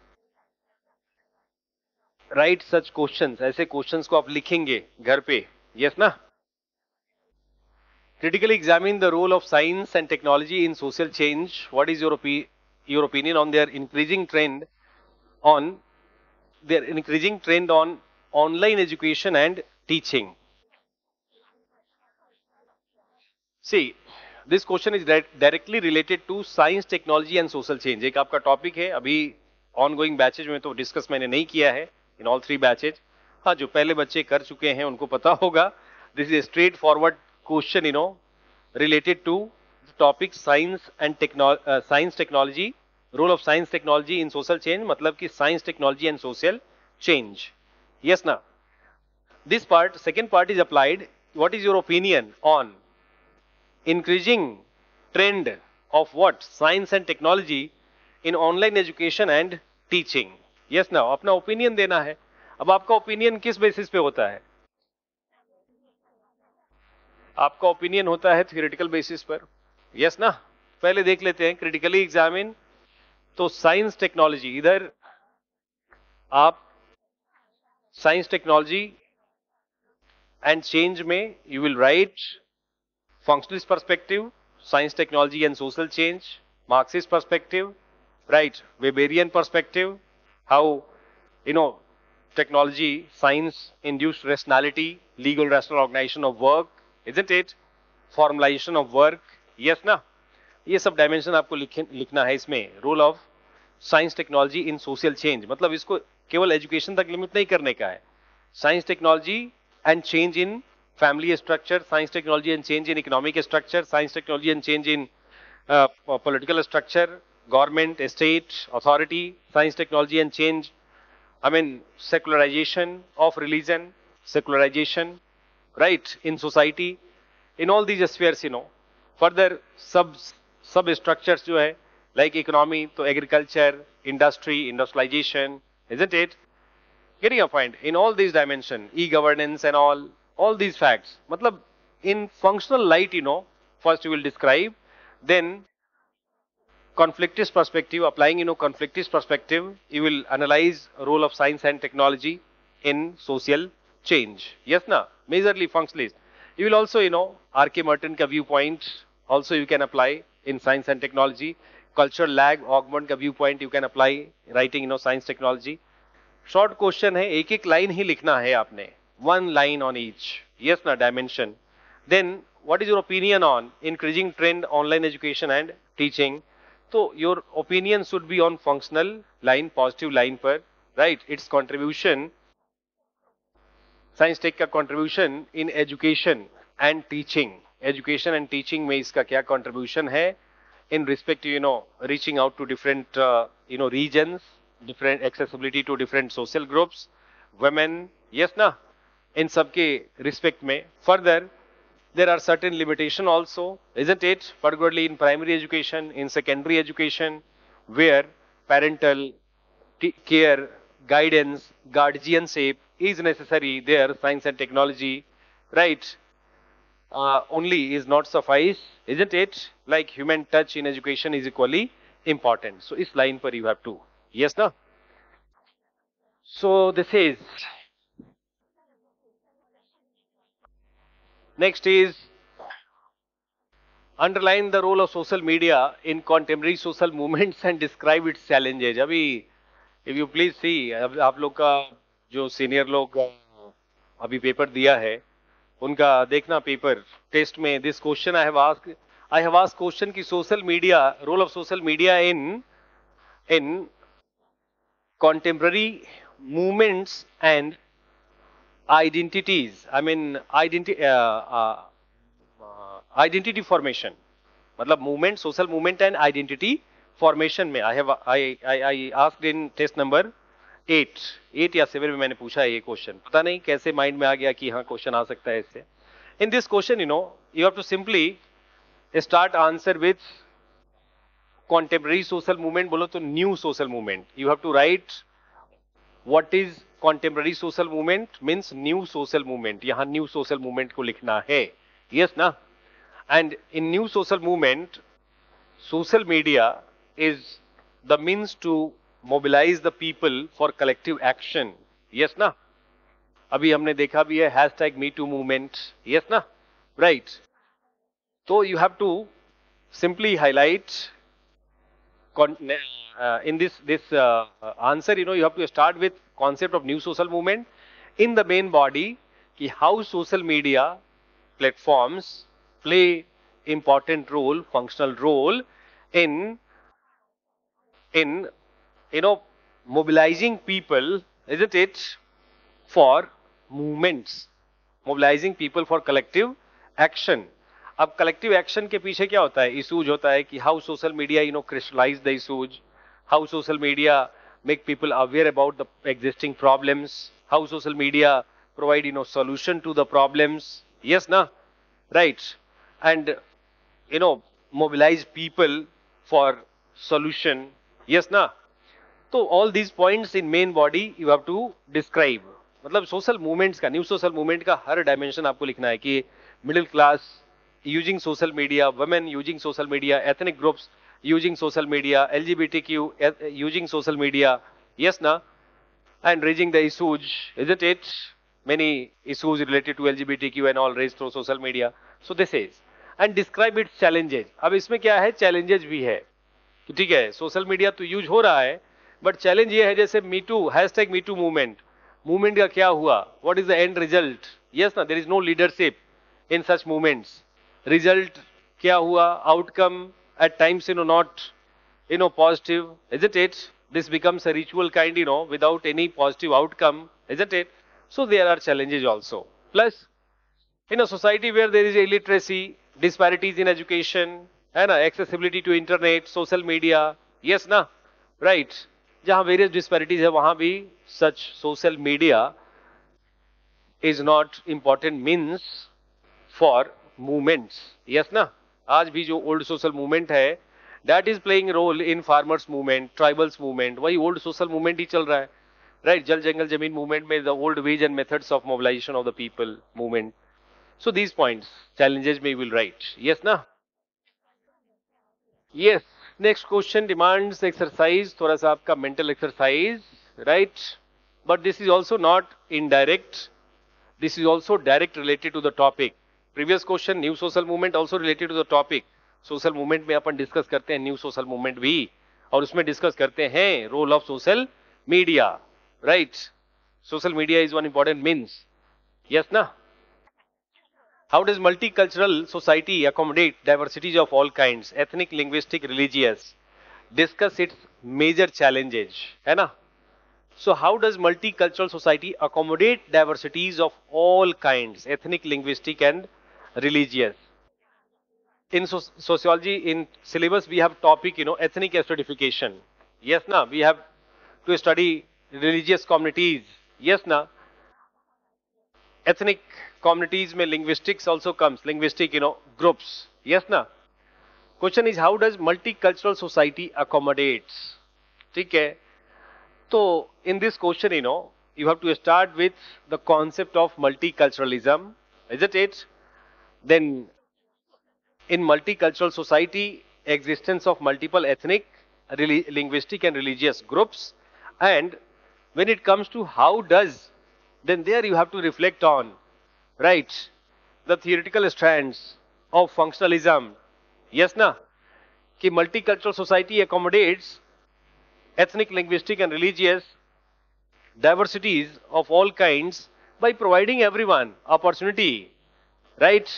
राइट सच क्वेश्चंस. ऐसे क्वेश्चंस को आप लिखेंगे घर पे. यस ना. Critically examine the role of science and technology in social change. What is your your opinion on their increasing trend on their increasing trend on online education and teaching. See, this question is directly related to science, technology and social change. एक आपका topic है, अभी on going batches में तो discuss मैंने नहीं किया है इन ऑल थ्री बैचेज। हाँ, जो पहले बच्चे कर चुके हैं उनको पता होगा। This is straightforward question, you know, related to the topic science and technology, uh, science technology, role of science technology in social change, मतलब कि science technology and social change. Yes ना? This part, second part is applied. What is your opinion on increasing trend of what science and technology in online education and teaching? Yes ना? अपना opinion देना है। अब आपका opinion किस basis पे होता है? आपका ओपिनियन होता है थ्योरेटिकल बेसिस पर। यस ना? पहले देख लेते हैं क्रिटिकली एग्जामिन। तो साइंस टेक्नोलॉजी, इधर आप साइंस टेक्नोलॉजी एंड चेंज में you will write functionalist perspective, science technology and social change, Marxist perspective, right, Weberian perspective, how you know technology science induced rationality, legal rational organisation of work, isn't it, formalization of work, yes ना? ये सब dimension आपको लिखना है इसमें। Role of science technology in social change, मतलब इसको केवल एजुकेशन तक लिमिट नहीं करने का है। Science technology and change in family structure, science technology and change in economic structure, science technology and change in political structure, government, state, authority, science technology and change, I mean secularisation of religion, secularisation, right, in society, in all these spheres, you know, further sub sub structures जो है, like economy, तो agriculture, industry, industrialization, isn't it? Getting a point? In all these dimension, e-governance and all, all these facts, मतलब in functional light, you know, first you will describe, then conflictist perspective, applying, you know, conflictist perspective, you will analyze role of science and technology in social change. Yes na? Majorly functionalist. You will also, you know, R K Merton ka viewpoint also you can apply in science and technology. Cultural lag, Augment ka viewpoint you can apply writing, you know, science technology. Short question है, एक एक line ही लिखना है आपने, one line on each. Yes na? Dimension. Then what is your opinion on increasing trend online education and teaching? So your opinion should be on functional line, positive line पर, right? Its contribution, science tech का contribution in education and teaching, education and teaching में इसका क्या contribution है in respect, you know, reaching out to different, you know, regions, different accessibility to different social groups, women, yes ना, इन सब के respect में। Further there are certain limitation also, isn't it, particularly in primary education, in secondary education, where parental care, guidance, guardianship is necessary there, science and technology, right, uh, only is not suffice, isn't it? Like human touch in education is equally important. So is line per you have to, yes na? So this is, next is underline the role of social media in contemporary social movements and describe its challenges. अभी if you please see, आप लोग का जो senior लोग अभी paper दिया है उनका देखना पेपर टेस्ट में। This question I have asked, I have asked question की social media, role of social media in in contemporary movements and identities, I mean identity uh, uh, uh, identity formation, मतलब movement, social movement and identity formation में। I have I I I asked in test number eight eight या seven में मैंने पूछा है ये question, पता नहीं कैसे माइंड में आ गया कि हाँ क्वेश्चन आ सकता है इससे। In this question, you know, you have to simply start answer with contemporary social movement, बोलो तो new social movement. You have to write what is contemporary social movement means new social movement, यहाँ new social movement को लिखना है, yes ना? And in new social movement, social media is the means to mobilize the people for collective action, yes ना? अभी हमने देखा भी है hashtag me too movement, yes ना? Right. So you have to simply highlight uh, in this this uh, answer, you know, you have to start with concept of new social movement in the main body, कि how social media platforms play important role, functional role in in you know mobilizing people, isn't it, for movements, mobilizing people for collective action. अब collective action के पीछे क्या होता है? Issues होता है कि how social media you know crystallize the issues, how social media make people aware about the existing problems, how social media provide you know solution to the problems. Yes, na, right? And you know mobilize people for solution. Yes, na. तो all these points in main body you have to describe. मतलब social movements का, new social movement का हर dimension आपको लिखना है कि middle class using social media, women using social media, ethnic groups using social media, LGBTQ using social media. Yes ना. And raising the issues, isn't it, many issues related to L G B T Q and all raised through social media. So this is, and describe its challenges. अब इसमें क्या है, challenges भी है. ठीक है, social media तो use हो रहा है, बट चैलेंज ये है जैसे me too, hashtag me too movement, movement का क्या हुआ, what is the end result. Yes ना, there is no leadership in such movements. Result क्या हुआ, outcome at times you know not you know positive, isn't it. This becomes a ritual kind you know without any positive outcome, isn't it. So there are challenges also. Plus in a society where there is illiteracy, disparities in education, है ना, accessibility to internet, social media. Yes ना, right. जहां various disparities है वहां भी such social media is not important means for movements. Yes ना. आज भी जो ओल्ड सोशल मूवमेंट है that is playing role in farmers movement, tribals movement, वही ओल्ड सोशल मूवमेंट ही चल रहा है, राइट. जल जंगल जमीन मूवमेंट में the old ways and methods of mobilisation of the people movement. So these points, challenges में will write. Yes ना. Yes. Next question demands exercise, थोड़ा सा आपका mental exercise, right. But this is also not indirect, this is also direct related to the topic. Previous question new social movement also related to the topic. Social movement में अपन discuss करते हैं new social movement भी, और उसमें discuss करते हैं role of social media, right. Social media is one important means. Yes ना. How does multicultural society accommodate diversities of all kinds, ethnic, linguistic, religious? Discuss its major challenges, है ना. So how does multicultural society accommodate diversities of all kinds, ethnic, linguistic and religious? In so sociology, in syllabus we have topic, you know, ethnic stratification. Yes na. We have to study religious communities. Yes na. Ethnic communities में linguistics also comes, linguistic you know groups. Yes ना. Question is how does multicultural society accommodates? ठीक है. तो in this question you know you have to start with the concept of multiculturalism, isn't it? Then in multicultural society existence of multiple ethnic, linguistic and religious groups, and when it comes to how does, then there you have to reflect on, right, the theoretical strands of functionalism. Yes na. कि multicultural society accommodates ethnic, linguistic and religious diversities of all kinds by providing everyone opportunity, right,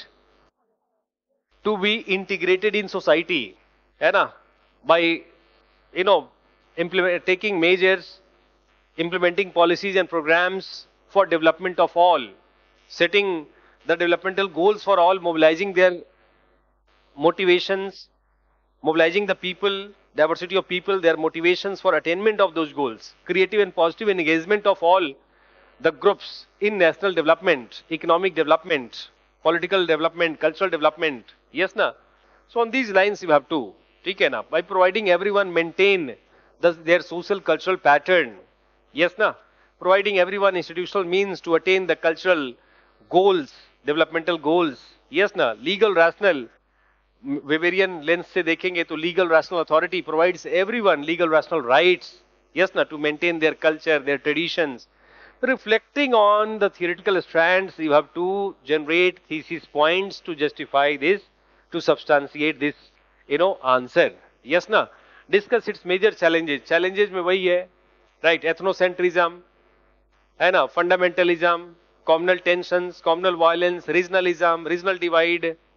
to be integrated in society, है ना, by you know implement taking measures, implementing policies and programs for development of all, setting the developmental goals for all, mobilizing their motivations, mobilizing the people, diversity of people, their motivations for attainment of those goals, creative and positive engagement of all the groups in national development, economic development, political development, cultural development. Yes na. So on these lines you have to, ठीक है ना, by providing everyone maintain the, their social cultural pattern. Yes na. Providing everyone institutional means to attain the cultural goals, developmental goals. Yes na. Legal rational, Weberian lens से देखेंगे तो legal rational authority provides everyone legal rational rights. Yes na. To maintain their culture, their traditions. Reflecting on the theoretical strands, you have to generate thesis points to justify this, to substantiate this, you know, answer. Yes na. Discuss its major challenges. Challenges में वही है, right? Ethnocentrism, है ना, fundamentalism, communal tensions, communal violence, regionalism, regional divide.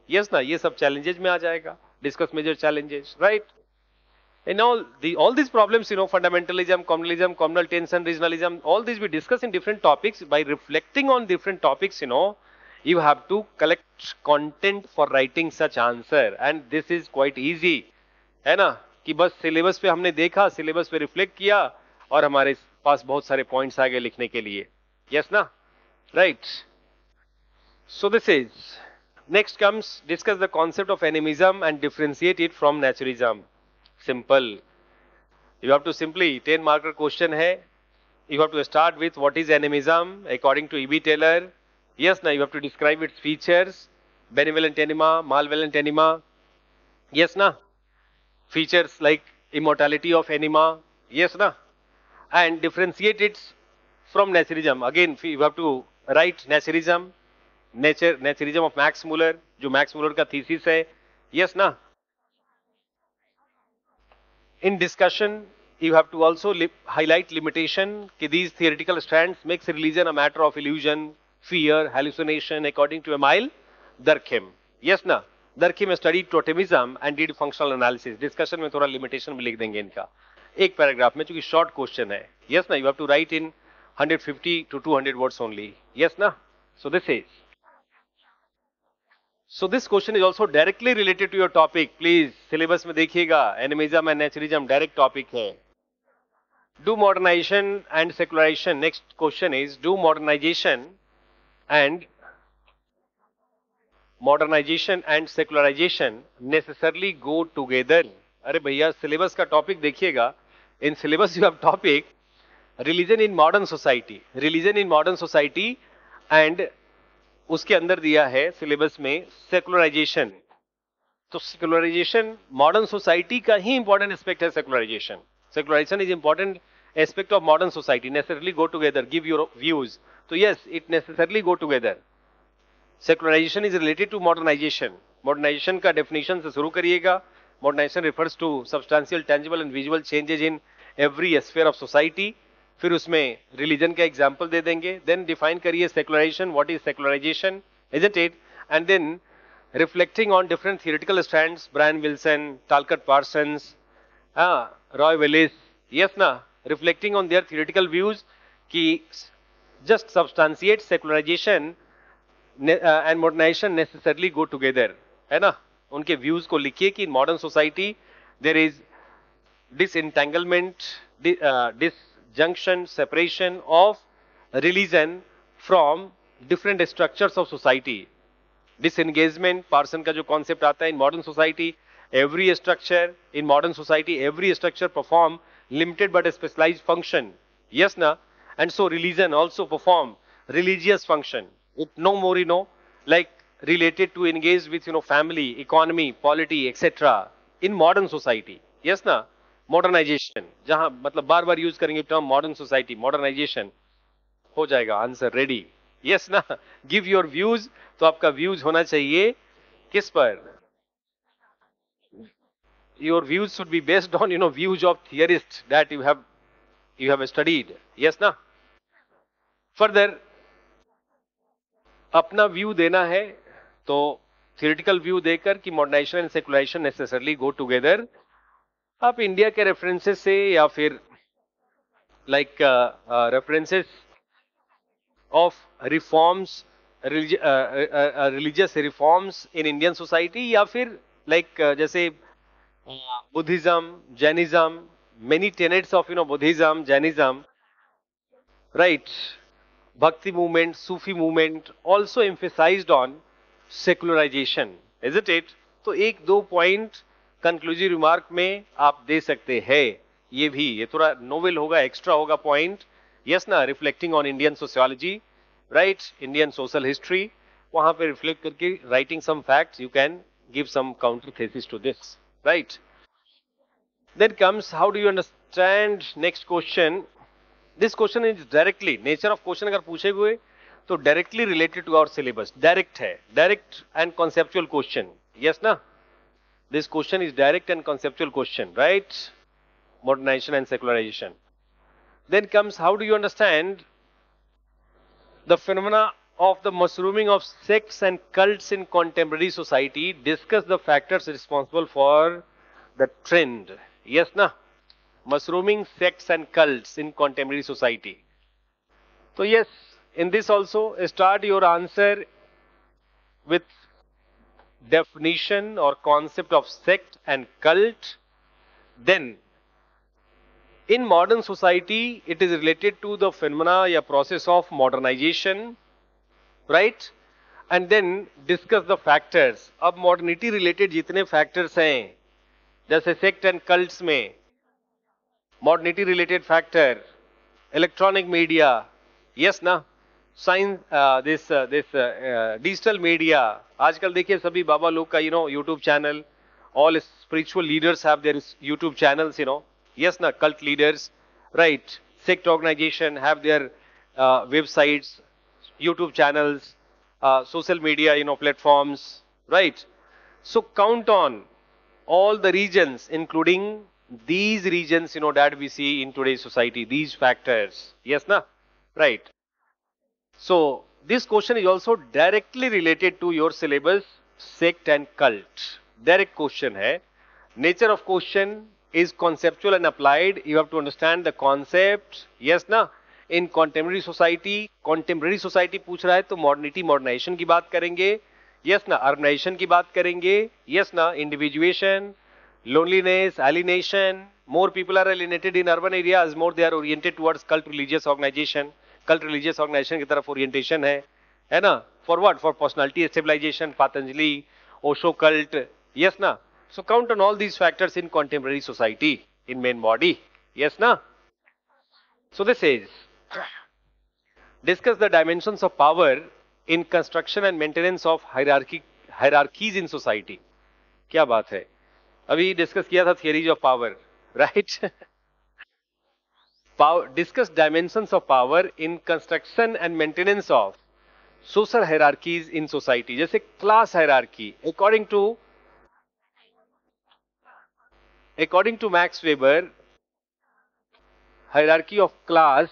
Yes ना, ये सब challenges में आ जाएगा. Discuss major challenges, right? In all the all these problems, you know, fundamentalism, communalism, communal tension, regionalism, all these we discuss in different topics. By reflecting on different topics, you know, you have to collect content for writing such answer, and this is quite easy, है ना? कि बस syllabus पे हमने देखा, syllabus पे reflect किया और हमारे पास बहुत सारे पॉइंट्स आ गए लिखने के लिए. यस ना, right? So this is next comes discuss the concept of animism and differentiate it from naturalism. Simple. You have to simply ten marker question है. You have to start with what is animism according to E B Taylor. Yes, now you have to describe its features. Benevolent anima, malevolent anima. Yes, na. Features like immortality of anima. Yes, na. And differentiate it from naturalism. Again, you have to write naturalism. Nature, naturalism of Max Muller, जो Max Muller का thesis है. Yes, na. In discussion, you have to also li highlight limitation कि these theoretical strands makes religion a matter of illusion, fear, hallucination according to Emile Durkheim. Yes ना, Durkheim studied totemism and did functional analysis. Discussion में थोड़ा limitation भी लिख देंगे इनका एक paragraph में, चूंकि short question है. Yes ना, you have to write in one hundred fifty to two hundred words only. Yes ना, so this is. So this question is also directly related to your topic. Please syllabus में देखिएगा, animism and naturalism direct topic है. Do modernization and secularization. Next question is do modernization and modernization and secularization necessarily go together. अरे भैया syllabus का topic देखिएगा. In syllabus you have topic religion in modern society. Religion in modern society and उसके अंदर दिया है syllabus में secularisation. तो सेकुलराइजेशन मॉडर्न सोसाइटी का ही इंपॉर्टेंट एस्पेक्ट है. Secularisation secularisation is important aspect of modern society. Necessarily go together. Give your views. तो yes, it necessarily go together. Secularisation is related to modernisation. Modernisation का definition से शुरू करिएगा. Modernisation refers to substantial, tangible and visual changes in every sphere of society. फिर उसमें religion का example दे देंगे. देन डिफाइन करिए secularisation, what is secularisation, isn't it? And then reflecting on different theoretical strands, Bryan Wilson, Talcott Parsons, Roy Wallis. Yes ना, reflecting on their theoretical views कि just substantiate secularisation and modernisation necessarily go together, है ना? उनके views को लिखिए कि modern society there is disentanglement, डिस junction, separation of religion from different structures of society. Disengagement, Parson का जो concept आता है in modern society, every structure in modern society, every structure perform limited but specialized function. Yes na? And so religion also perform religious function. It no more, you know, like related to engage with, you know, family, economy, polity, et cetera in modern society. Yes na? Modernisation, जहां मतलब बार बार use करेंगे term modern society, modernisation हो जाएगा. Answer ready. Yes ना, give your views. तो आपका व्यूज होना चाहिए किस पर? Your views should be based on, you know, views of theorist that you have you have studied. Yes ना. फर्दर अपना व्यू देना है तो थियोरेटिकल व्यू देकर कि modernisation and secularisation necessarily go together. आप इंडिया के रेफरेंसेस से या फिर like references of reforms, religious reforms in Indian society, या फिर लाइक like, uh, जैसे Buddhism, Jainism, many tenets of, you know, Buddhism, Jainism, right, Bhakti movement, Sufi movement also emphasised on secularisation, isn't it? तो एक दो point conclusive remark में आप दे सकते हैं. ये भी, ये थोड़ा नोवेल होगा, एक्स्ट्रा होगा पॉइंट. यस ना, reflecting on Indian sociology, right, Indian social history, वहां पे रिफ्लेक्ट करके writing some facts, you can give some counter thesis to this, right? Then comes how do you understand. Next question. This question is directly, nature of question अगर पूछे हुए तो directly related to our syllabus. Direct है, direct and conceptual question. Yes ना, this question is direct and conceptual question, right? Modernization and secularization. Then comes how do you understand the phenomena of the mushrooming of sects and cults in contemporary society. Discuss the factors responsible for the trend. Yes, na? Mushrooming sects and cults in contemporary society. So yes, in this also start your answer with definition or concept of sect and cult. Then in modern society, it is related to the phenomena या process of modernization, right? And then discuss the factors. अब modernity related जितने factors हैं, जैसे sect and cults में, modernity related factor, electronic media, yes ना? Science, uh, this uh, this uh, uh, digital media. आजकल देखिए सभी बाबा लोग का you know YouTube channel, all spiritual leaders have their YouTube channels, you know. Yes na, cult leaders, right? Sect organization have their uh, websites, YouTube channels, uh, social media, you know, platforms, right? So count on all the regions, including these regions, you know, that we see in today's society, these factors. Yes na, right? So this question is also directly related to your syllabus, sect and cult. Direct question hai. Nature of question is conceptual and applied. You have to understand the concept. Yes na? In contemporary society, contemporary society पूछ रहा है तो modernity, modernization की बात करेंगे. Yes na? Urbanization की बात करेंगे. Yes na? Individuation, loneliness, alienation. More people are alienated in urban areas. More they are oriented towards cult religious organization. Cult religious organization की तरफ orientation है, है ना? For what? For personality stabilization, Patanjali, Osho cult. Yes na? So count on all these factors in contemporary society, in main body. Yes na? So this is discuss the dimensions of power in construction and maintenance of hierarchy hierarchies in society. क्या बात है? अभी discuss किया था theories of power, right? Power, discuss dimensions of power in construction and maintenance of social hierarchies in society. जैसे class hierarchy, according to according to Max Weber, hierarchy of class,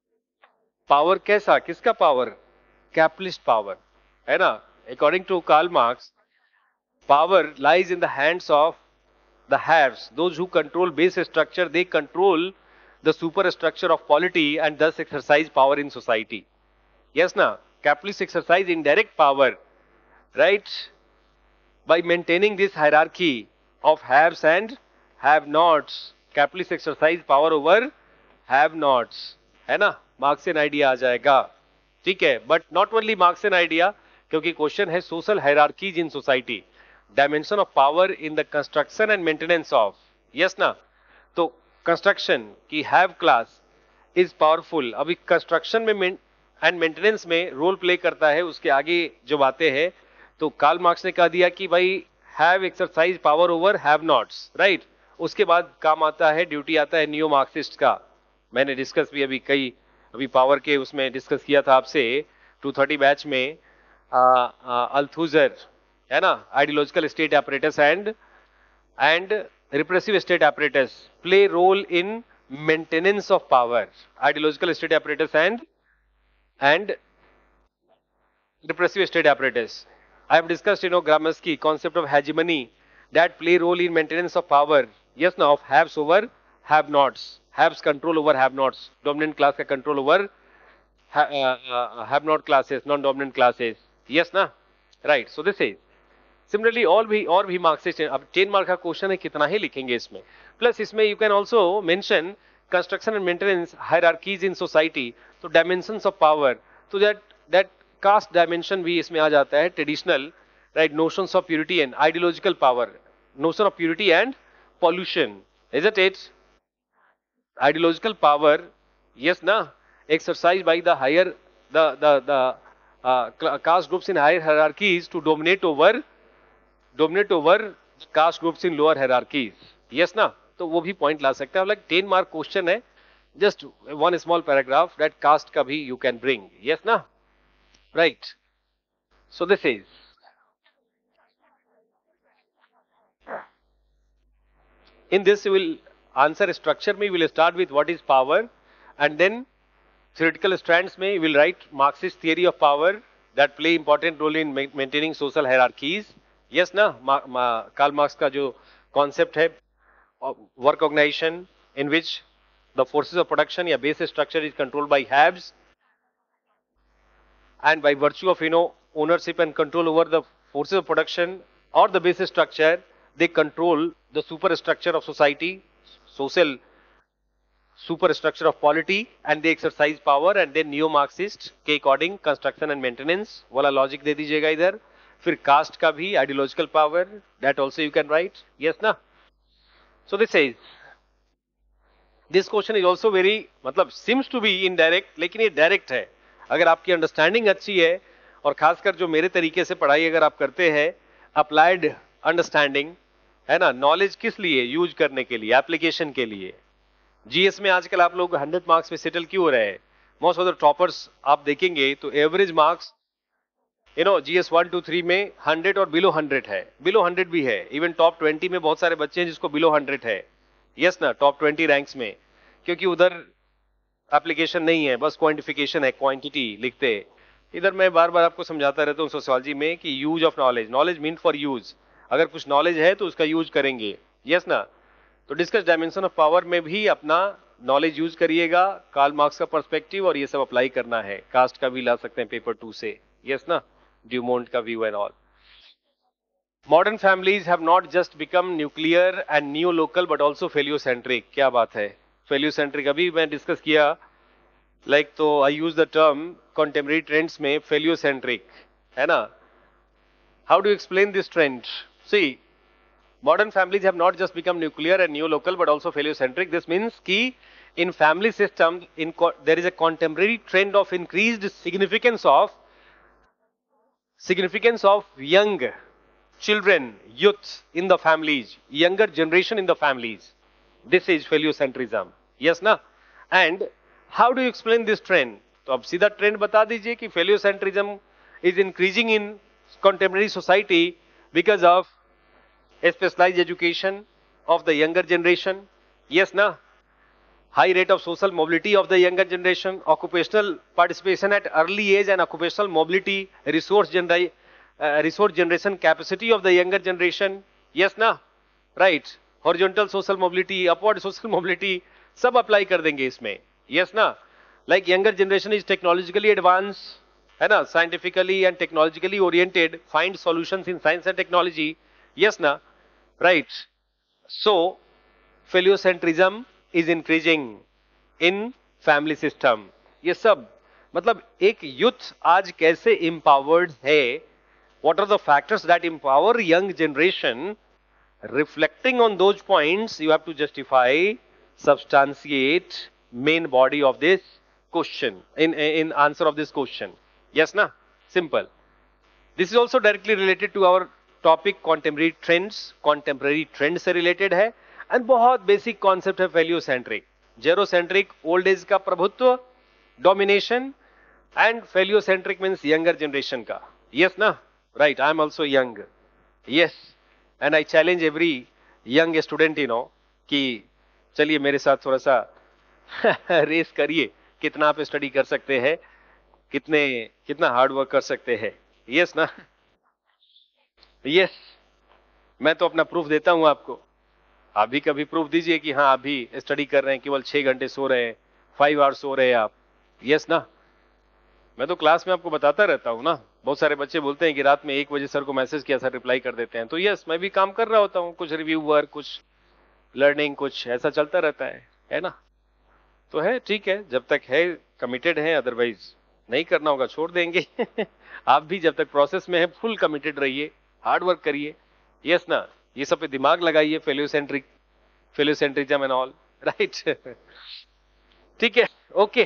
power कैसा? किसका power? Capitalist power, है ना? According to Karl Marx, power lies in the hands of the haves, those who control base structure. They control the superstructure of polity and thus exercise power in society. Yes na? Capitalists exercise indirect power, right? By maintaining this hierarchy of haves and have-nots. Capitalists exercise power over have-nots. है ना? Marxian idea आ जाएगा. ठीक है? But not only Marxian idea, क्योंकि question है social hierarchies in society. Dimension of power in the construction and maintenance of. Yes ना? तो construction की have class is powerful. अभी construction में and maintenance में role play करता है. उसके आगे जो बातें हैं तो कार्ल मार्क्स ने कह दिया कि भाई have exercise power over have nots, right? उसके बाद काम आता है, ड्यूटी आता है नियो मार्क्सिस्ट का. मैंने डिस्कस भी अभी कई अभी पावर के उसमें डिस्कस किया था आपसे टू थर्टी बैच में. अल्थुजर है ना, ideological state apparatus and and repressive state apparatus play role in maintenance of power. Ideological state apparatus and and repressive state apparatus. I have discussed, you know, Gramsci concept of hegemony that play role in maintenance of power. Yes, now of haves over have-nots. Haves control over have-nots. Dominant class का control over ha, uh, uh, have-not classes, non-dominant classes. Yes, ना? Right. So this is. Similarly, all भी और भी Marxist हैं. अब ten mark का question है, कितना ही लिखेंगे इसमें. प्लस इसमें you can also mention construction and maintenance hierarchies in society. तो डायमेंशंस ऑफ पावर, तो दैट दैट कास्ट डायमेंशन भी इसमें आ जाता है. Traditional, right, notions of purity and ideological power. Notion of purity and pollution, is it it? Ideological power, yes ना, exercise by the higher the the the caste groups in higher hierarchies to dominate over dominate over caste groups in lower hierarchies. Yes ना? तो वो भी point ला सकते हैं. Like ten mark question है, just one small paragraph that caste का भी यू कैन ब्रिंग. यस ना? Right. So this is in this we will answer structure में we will start with what is power and then theoretical strands में you will write Marxist theory of power that play important role in maintaining social hierarchies. Yes ना, Karl Marx का जो concept है work organization in which the forces of production या base structure is controlled by haves and by virtue of you know ownership and control over the forces of production or the base structure they control the superstructure of society, social superstructure of polity and they exercise power and then neo-Marxist के according construction and maintenance वाला logic दे दीजिएगा इधर. फिर caste का भी ideological power that also you can write. Yes ना? So this says this question is also very मतलब seems to be indirect लेकिन ये direct है. अगर आपकी अंडरस्टैंडिंग अच्छी है और खासकर जो मेरे तरीके से पढ़ाई अगर आप करते हैं अप्लाइड अंडरस्टैंडिंग है ना, नॉलेज किस लिए यूज करने के लिए, एप्लीकेशन के लिए. जीएस में आजकल आप लोग हंड्रेड मार्क्स में सेटल क्यों हो रहे हैं? मोस्ट ऑफ द टॉपर्स आप देखेंगे तो average marks you know GS one two three में हंड्रेड और बिलो हंड्रेड है, बिलो हंड्रेड भी है. इवन टॉप ट्वेंटी में बहुत सारे बच्चे हैं जिसको बिलो हंड्रेड है. यस ना, टॉप ट्वेंटी रैंक्स में, क्योंकि उधर एप्लीकेशन नहीं है, बस क्वांटिफिकेशन है, क्वांटिटी लिखते. इधर मैं बार बार आपको समझाता रहता हूँ सोशियोलॉजी में कि use of knowledge, knowledge mean for use. अगर कुछ नॉलेज है तो उसका यूज करेंगे. यस ना, तो डिस्कस डायमेंशन ऑफ पावर में भी अपना नॉलेज यूज करिएगा, कार्ल मार्क्स का पर्सपेक्टिव, और ये सब अप्लाई करना है. कास्ट का भी ला सकते हैं पेपर टू से. यस ना, ड्यूमोंट का view and all. Modern families have not just become nuclear and neolocal but also filiocentric. क्या बात है, फेलियोसेंट्रिक अभी मैं डिस्कस किया लाइक like, तो I use the term contemporary trends में फेलियोसेंट्रिक है ना. How do explain this trend? See, modern families have not just become nuclear and neo-local but also feliocentric. This means ki in family system in there is a contemporary trend of increased significance of significance of young children, youth in the families, younger generation in the families. This is feliocentrism. Yes na? And how do you explain this trend? तो अब सीधा trend बता दीजिए कि feliocentrism is increasing in contemporary society because of a specialized education of the younger generation. Yes na, high rate of social mobility of the younger generation, occupational participation at early age and occupational mobility, resource genera uh, resource generation capacity of the younger generation. Yes na, right, horizontal social mobility, upward social mobility, सब apply कर देंगे इसमें. Yes na, like younger generation is technologically advanced है ना, scientifically and technologically oriented, find solutions in science and technology. Yes na, right. So feliocentrism is increasing in family system. ये सब मतलब एक youth आज कैसे empowered है, what are the factors that empower young generation, reflecting on those points you have to justify, substantiate main body of this question in in answer of this question. Yes na, simple. This is also directly related to our topic contemporary trends, contemporary trend से related है. And बहुत basic concept है paedocentric, gerontocentric old age का प्रभुत्व, domination, and paedocentric means younger generation का. Yes ना, right, I am also young. Yes, and I challenge every young student you know कि चलिए मेरे साथ थोड़ा सा रेस करिए, कितना आप स्टडी कर सकते हैं, कितने कितना हार्ड वर्क कर सकते हैं. यस ना, यस yes, मैं तो अपना प्रूफ देता हूं आपको. आप भी कभी प्रूफ दीजिए कि हाँ आप भी स्टडी कर रहे हैं, केवल छह घंटे सो रहे हैं, फाइव आवर्स सो रहे हैं आप. यस yes, ना, मैं तो क्लास में आपको बताता रहता हूं ना. बहुत सारे बच्चे बोलते हैं कि रात में एक बजे सर को मैसेज किया, सर रिप्लाई कर देते हैं. तो यस yes, मैं भी काम कर रहा होता हूँ, कुछ रिव्यू वर्क, कुछ लर्निंग, कुछ ऐसा चलता रहता है है ना. तो है, ठीक है, जब तक है कमिटेड है, अदरवाइज नहीं करना होगा छोड़ देंगे. आप भी जब तक प्रोसेस में है फुल कमिटेड रहिए, हार्ड वर्क करिए. यस ना, ये सब पे दिमाग लगाइए, paedocentric, paedocentrism and all, right. ठीक है, okay.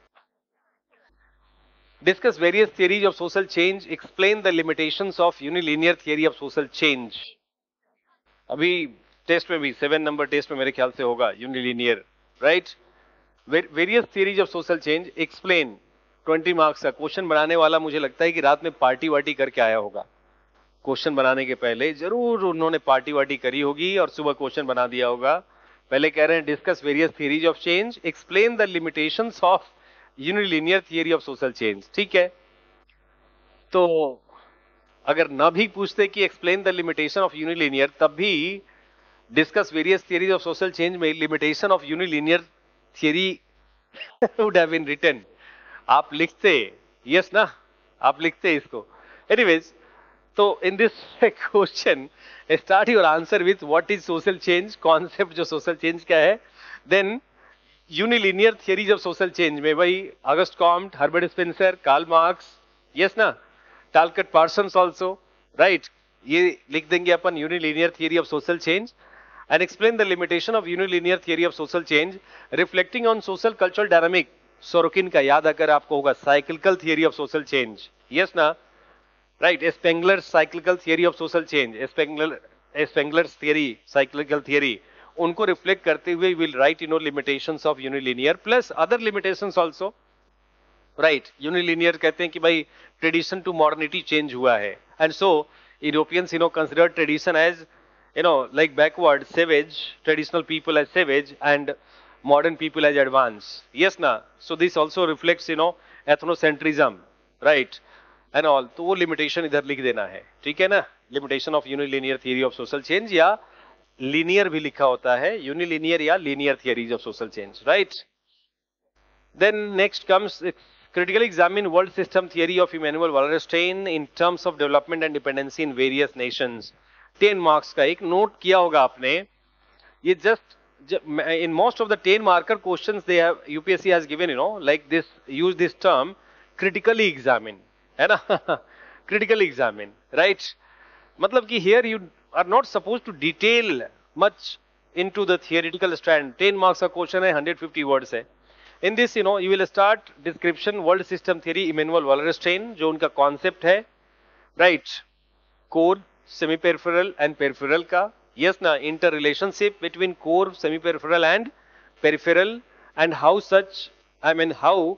Discuss various theories of social change, explain the limitations of unilinear theory of social change. अभी टेस्ट में भी सेवन नंबर टेस्ट में मेरे ख्याल से होगा unilinear, right. Various theories of social change, explain. Twenty marks का क्वेश्चन बनाने वाला मुझे लगता है कि रात में पार्टी वार्टी करके आया होगा. क्वेश्चन बनाने के पहले जरूर उन्होंने पार्टी वार्टी करी होगी और सुबह क्वेश्चन बना दिया होगा. पहले कह रहे हैं discuss various theories of change, explain the limitations of unilinear theory of social change, ठीक है। तो अगर ना भी पूछते कि explain the limitation of unilinear, तब भी discuss various theories of social change में limitation of unilinear theory would have been written. आप लिखते, यस ना, आप लिखते इसको। एनीवेज, तो in this question start your answer with what is social change, concept जो सोशल चेंज क्या है। Then unilinear theories of social change में भाई Auguste Comte, Herbert Spencer, Karl Marx, yes ना, टालकट पार्सन्स ऑल्सो, राइट। ये लिख देंगे अपन, unilinear theory of social change and explain the limitation of unilinear theory of social change reflecting on social cultural dynamic. Sorokin का याद अगर आपको होगा, cyclical theory of social change, yes ना, right. Spengler cyclical theory of social change, Spengler स्पेंगलर्स theory, cyclical theory, उनको reflect करते हुए will write you know limitations of unilinear plus other limitations also, right. Unilinear कहते हैं कि भाई tradition to modernity change हुआ है, and so Europeans you know consider tradition as you know like backward, savage, traditional people as savage and modern people as advanced, yes na. So this also reflects you know ethnocentrism, right, and all. तो वो limitation इधर लिख देना है, ठीक है ना। Limitation of unilinear theory of social change, या लीनियर भी लिखा होता है, यूनिलिनियर या linear theories of social change, right. Then next comes critically examine world system theory of Immanuel Wallerstein in terms of development and dependency in various nations. Ten marks का एक note किया होगा आपने, ये just in most of the ten marker questions they have UPSC has given you know like this, use this term critically examine, है ना। Critically examine, right. मतलब कि here you are not suppose to detail much into the theoretical strand. Ten marks का question है, hundred fifty words है। In this you know you will start description world system theory Immanuel Wallerstein, जो उनका concept है, right. Core, semi peripheral and peripheral का, yes ना, inter relationship between core, semi peripheral and peripheral, and how such I mean how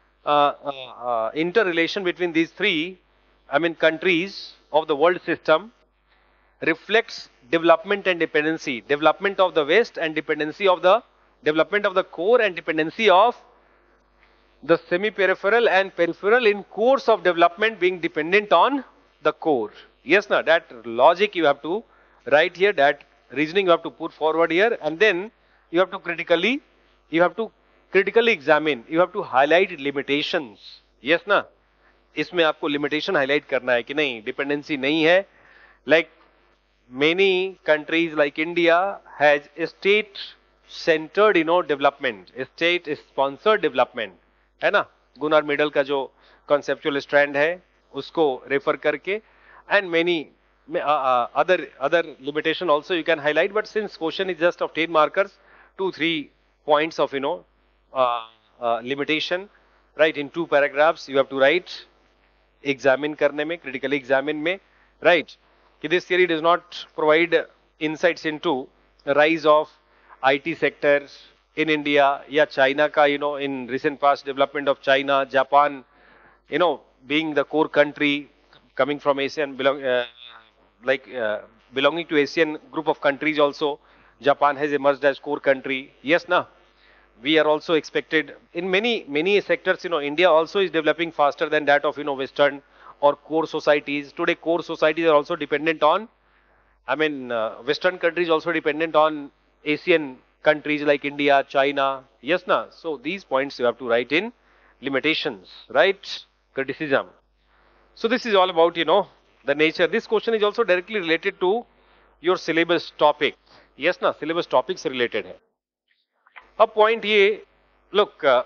inter relation between these three I mean countries of the world system reflects development and dependency, development of the west and dependency of the development of the core and dependency of the semi peripheral and peripheral in course of development being dependent on the core. Yes na, that logic you have to write here, that reasoning you have to put forward here, and then you have to critically you have to critically examine, you have to highlight limitations. Yes na, इसमें आपको limitation highlight करना है कि नहीं, dependency नहीं है, like many countries like India has state centered you know development, state sponsored development, है ना। गुनार मिडल का जो conceptual strand है उसको रेफर करके, and many uh, uh, other other limitation also you can highlight, but since question is just of ten markers, two three points of you know uh, uh, limitation, right, in two paragraphs you have to write, examine करने में, critically examine में, right, कि this theory does not provide insights into rise of I T sector in India या China का you know in recent past development of China, Japan, you know being the core country coming from Asian belong uh, like uh, belonging to Asian group of countries also, Japan has emerged as core country. Yes na, we are also expected in many many sectors, you know India also is developing faster than that of you know Western or core societies. Today core societies are also dependent on, I mean uh, Western countries also dependent on Asian countries like India, China, yes na. So these points you have to write in limitations, right, criticism. So this is all about you know the nature. This question is also directly related to your syllabus topic, yes na, syllabus topic से related है. अब point ये, look uh,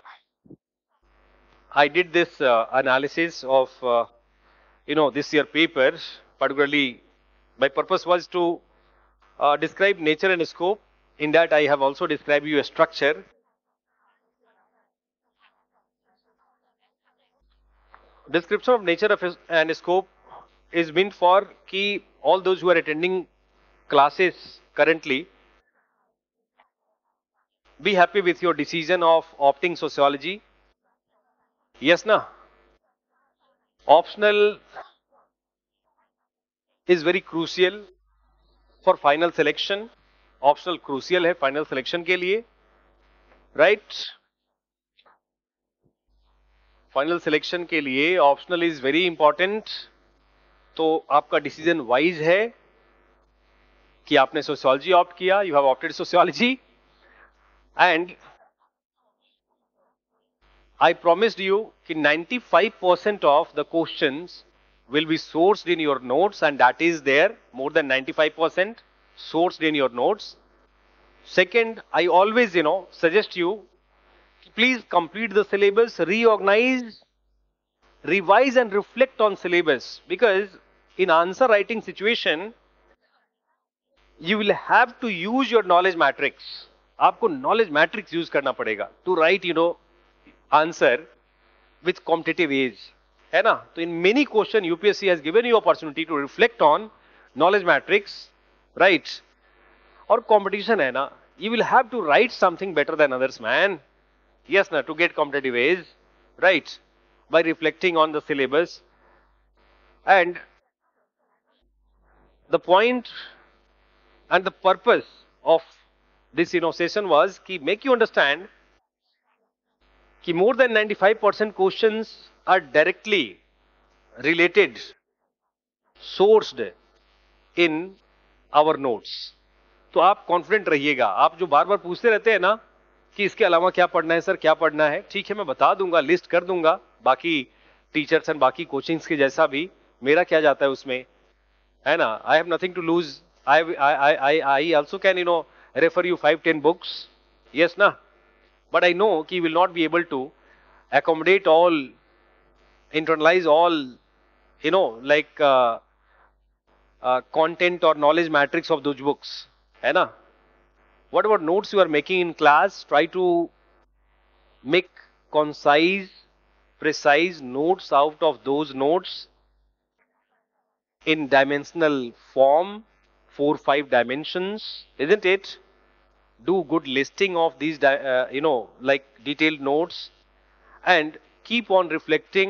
I did this uh, analysis of uh, you know this year paper, particularly my purpose was to uh, describe nature and scope. In that I have also described you a structure. Description of nature of and scope is meant for ki all those who are attending classes currently be happy with your decision of opting sociology. Yes na, optional is very crucial for final selection. Optional crucial है final selection के लिए, right? Final selection के लिए optional is very important. तो आपका decision wise है कि आपने सोशियोलॉजी ऑप्ट किया, you have opted sociology, and I promised you कि ninety-five percent of the questions will be sourced in your notes, and that is there, more than ninety-five percent sourced in your notes. Second, I always, you know, suggest you, please complete the syllabus, reorganize, revise and reflect on syllabus, because in answer writing situation, you will have to use your knowledge matrix. आपको knowledge matrix use करना पड़ेगा to write, you know, answer with competitive age, है ना? तो in many question U P S C has given you opportunity to reflect on knowledge matrix, right? और competition है ना, you will have to write something better than others, man. Yes, na, to get competitive age, right? By reflecting on the syllabus. And the point and the purpose of this, you know, session was to make you understand that more than ninety-five percent questions are directly related, sourced in our notes. तो आप confident रहिएगा। आप जो बार बार पूछते रहते हैं ना कि इसके अलावा क्या पढ़ना है सर, क्या पढ़ना है, ठीक है मैं बता दूंगा, लिस्ट कर दूंगा, बाकी टीचर्स एंड बाकी कोचिंग्स के जैसा भी, मेरा क्या जाता है उसमें, है ना? I have nothing to lose. I I I I also can, you know, refer you five ten books, yes ना, बट आई नो कि will not be able to accommodate all, internalize all, you know, like uh, uh, content or knowledge matrix of those books, है ना? What about notes you are making in class? Try to make concise, precise notes out of those notes in dimensional form, four, five dimensions, isn't it? Do good listing of these, uh, you know, like detailed notes, and keep on reflecting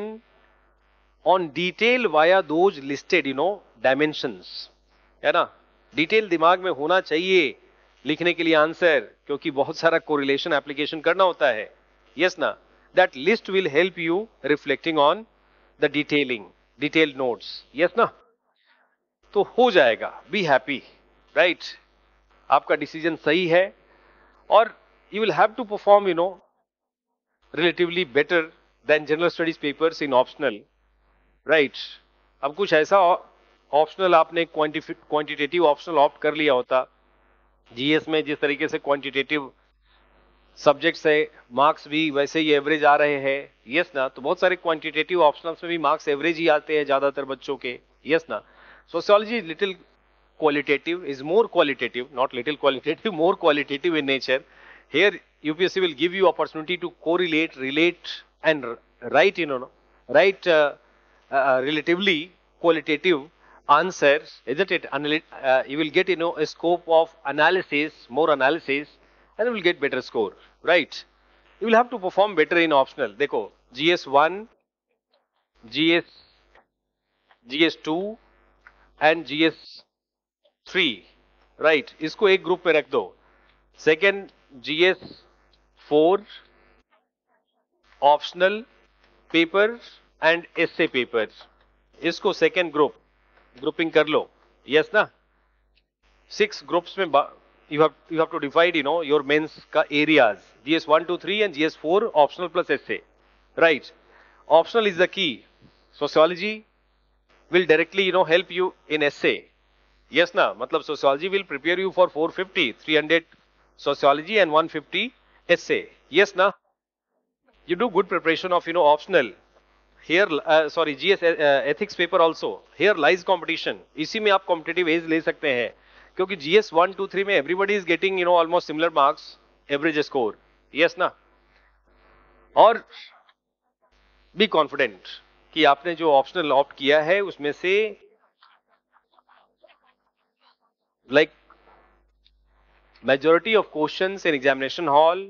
on detail via those listed, you know, dimensions, है ना? Detail दिमाग में होना चाहिए लिखने के लिए answer, क्योंकि बहुत सारा कोरिलेशन एप्लीकेशन करना होता है, यस ना? That list will help you reflecting on the detailing, detailed notes, yes ना? तो हो जाएगा, बी हैप्पी, राइट? आपका डिसीजन सही है, और you will have to perform, you know, relatively better than general studies papers in optional, right? अब कुछ ऐसा ऑप्शनल आपने क्वांटिटेटिव ऑप्शनल ऑप्ट कर लिया होता, जीएस में जिस तरीके से क्वांटिटेटिव सब्जेक्ट्स है, मार्क्स भी वैसे ही एवरेज आ रहे हैं, यस ना? तो बहुत सारे क्वांटिटेटिव ऑप्शनल्स में भी मार्क्स एवरेज ही आते हैं ज्यादातर बच्चों के, यस ना? Sociology little qualitative, is more qualitative, not little qualitative, more qualitative in nature. Here U P S C will give you opportunity to correlate, relate and write, you know, write uh, uh, relatively qualitative answers, isn't it? Analy uh, you will get, you know, a scope of analysis, more analysis, and you will get better score, right? You will have to perform better in optional. देखो, G S one, G S, G S two and G S three, right? इसको एक group में रख दो. Second, G S four, optional paper and essay paper, इसको second group grouping कर लो, yes ना? Six groups में you have you have to divide, you know, your mains का areas, G S one, two, three and G S four, optional plus essay, right? Optional is the key. Sociology will directly, you know, help you in essay, yes ना? मतलब sociology will prepare you for four fifty, three hundred sociology and one fifty essay, yes na? You do good preparation of, you know, optional. Here, uh, sorry, G S uh, ethics paper also. Here lies competition. इसी में आप competitive edge ले सकते हैं, क्योंकि G S one, two, three में everybody is getting, you know, almost similar marks, average score, yes ना? और be confident कि आपने जो optional opt किया है उसमें से like majority of questions in examination hall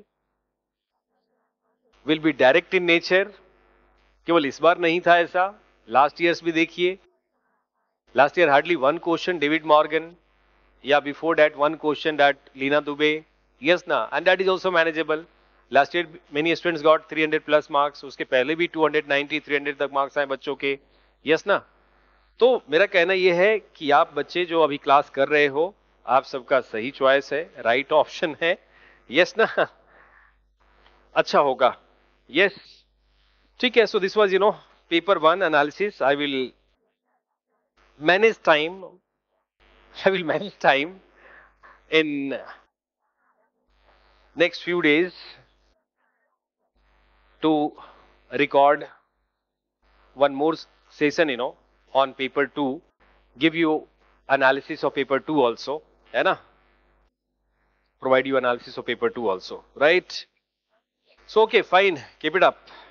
will be direct in nature. केवल इस बार नहीं था ऐसा, लास्ट ईयर्स भी देखिए, last year hardly one question David Morgan, या before that one question that Leena Dube, yes ना? And that is also manageable. Last year many students got three hundred plus marks, उसके पहले भी टू नाइंटी थ्री हंड्रेड तक marks आए बच्चों के, yes ना। तो मेरा कहना यह है कि आप बच्चे जो अभी क्लास कर रहे हो, आप सबका सही चॉइस है, राइट ऑप्शन है, यस ना। अच्छा होगा, यस, ठीक है। So this was you know paper one analysis. I will manage time, I will manage time in next few days to record one more session, you know, on paper two, give you analysis of paper two also, है ना? Provide you analysis of paper two also, right? So okay, fine, keep it up.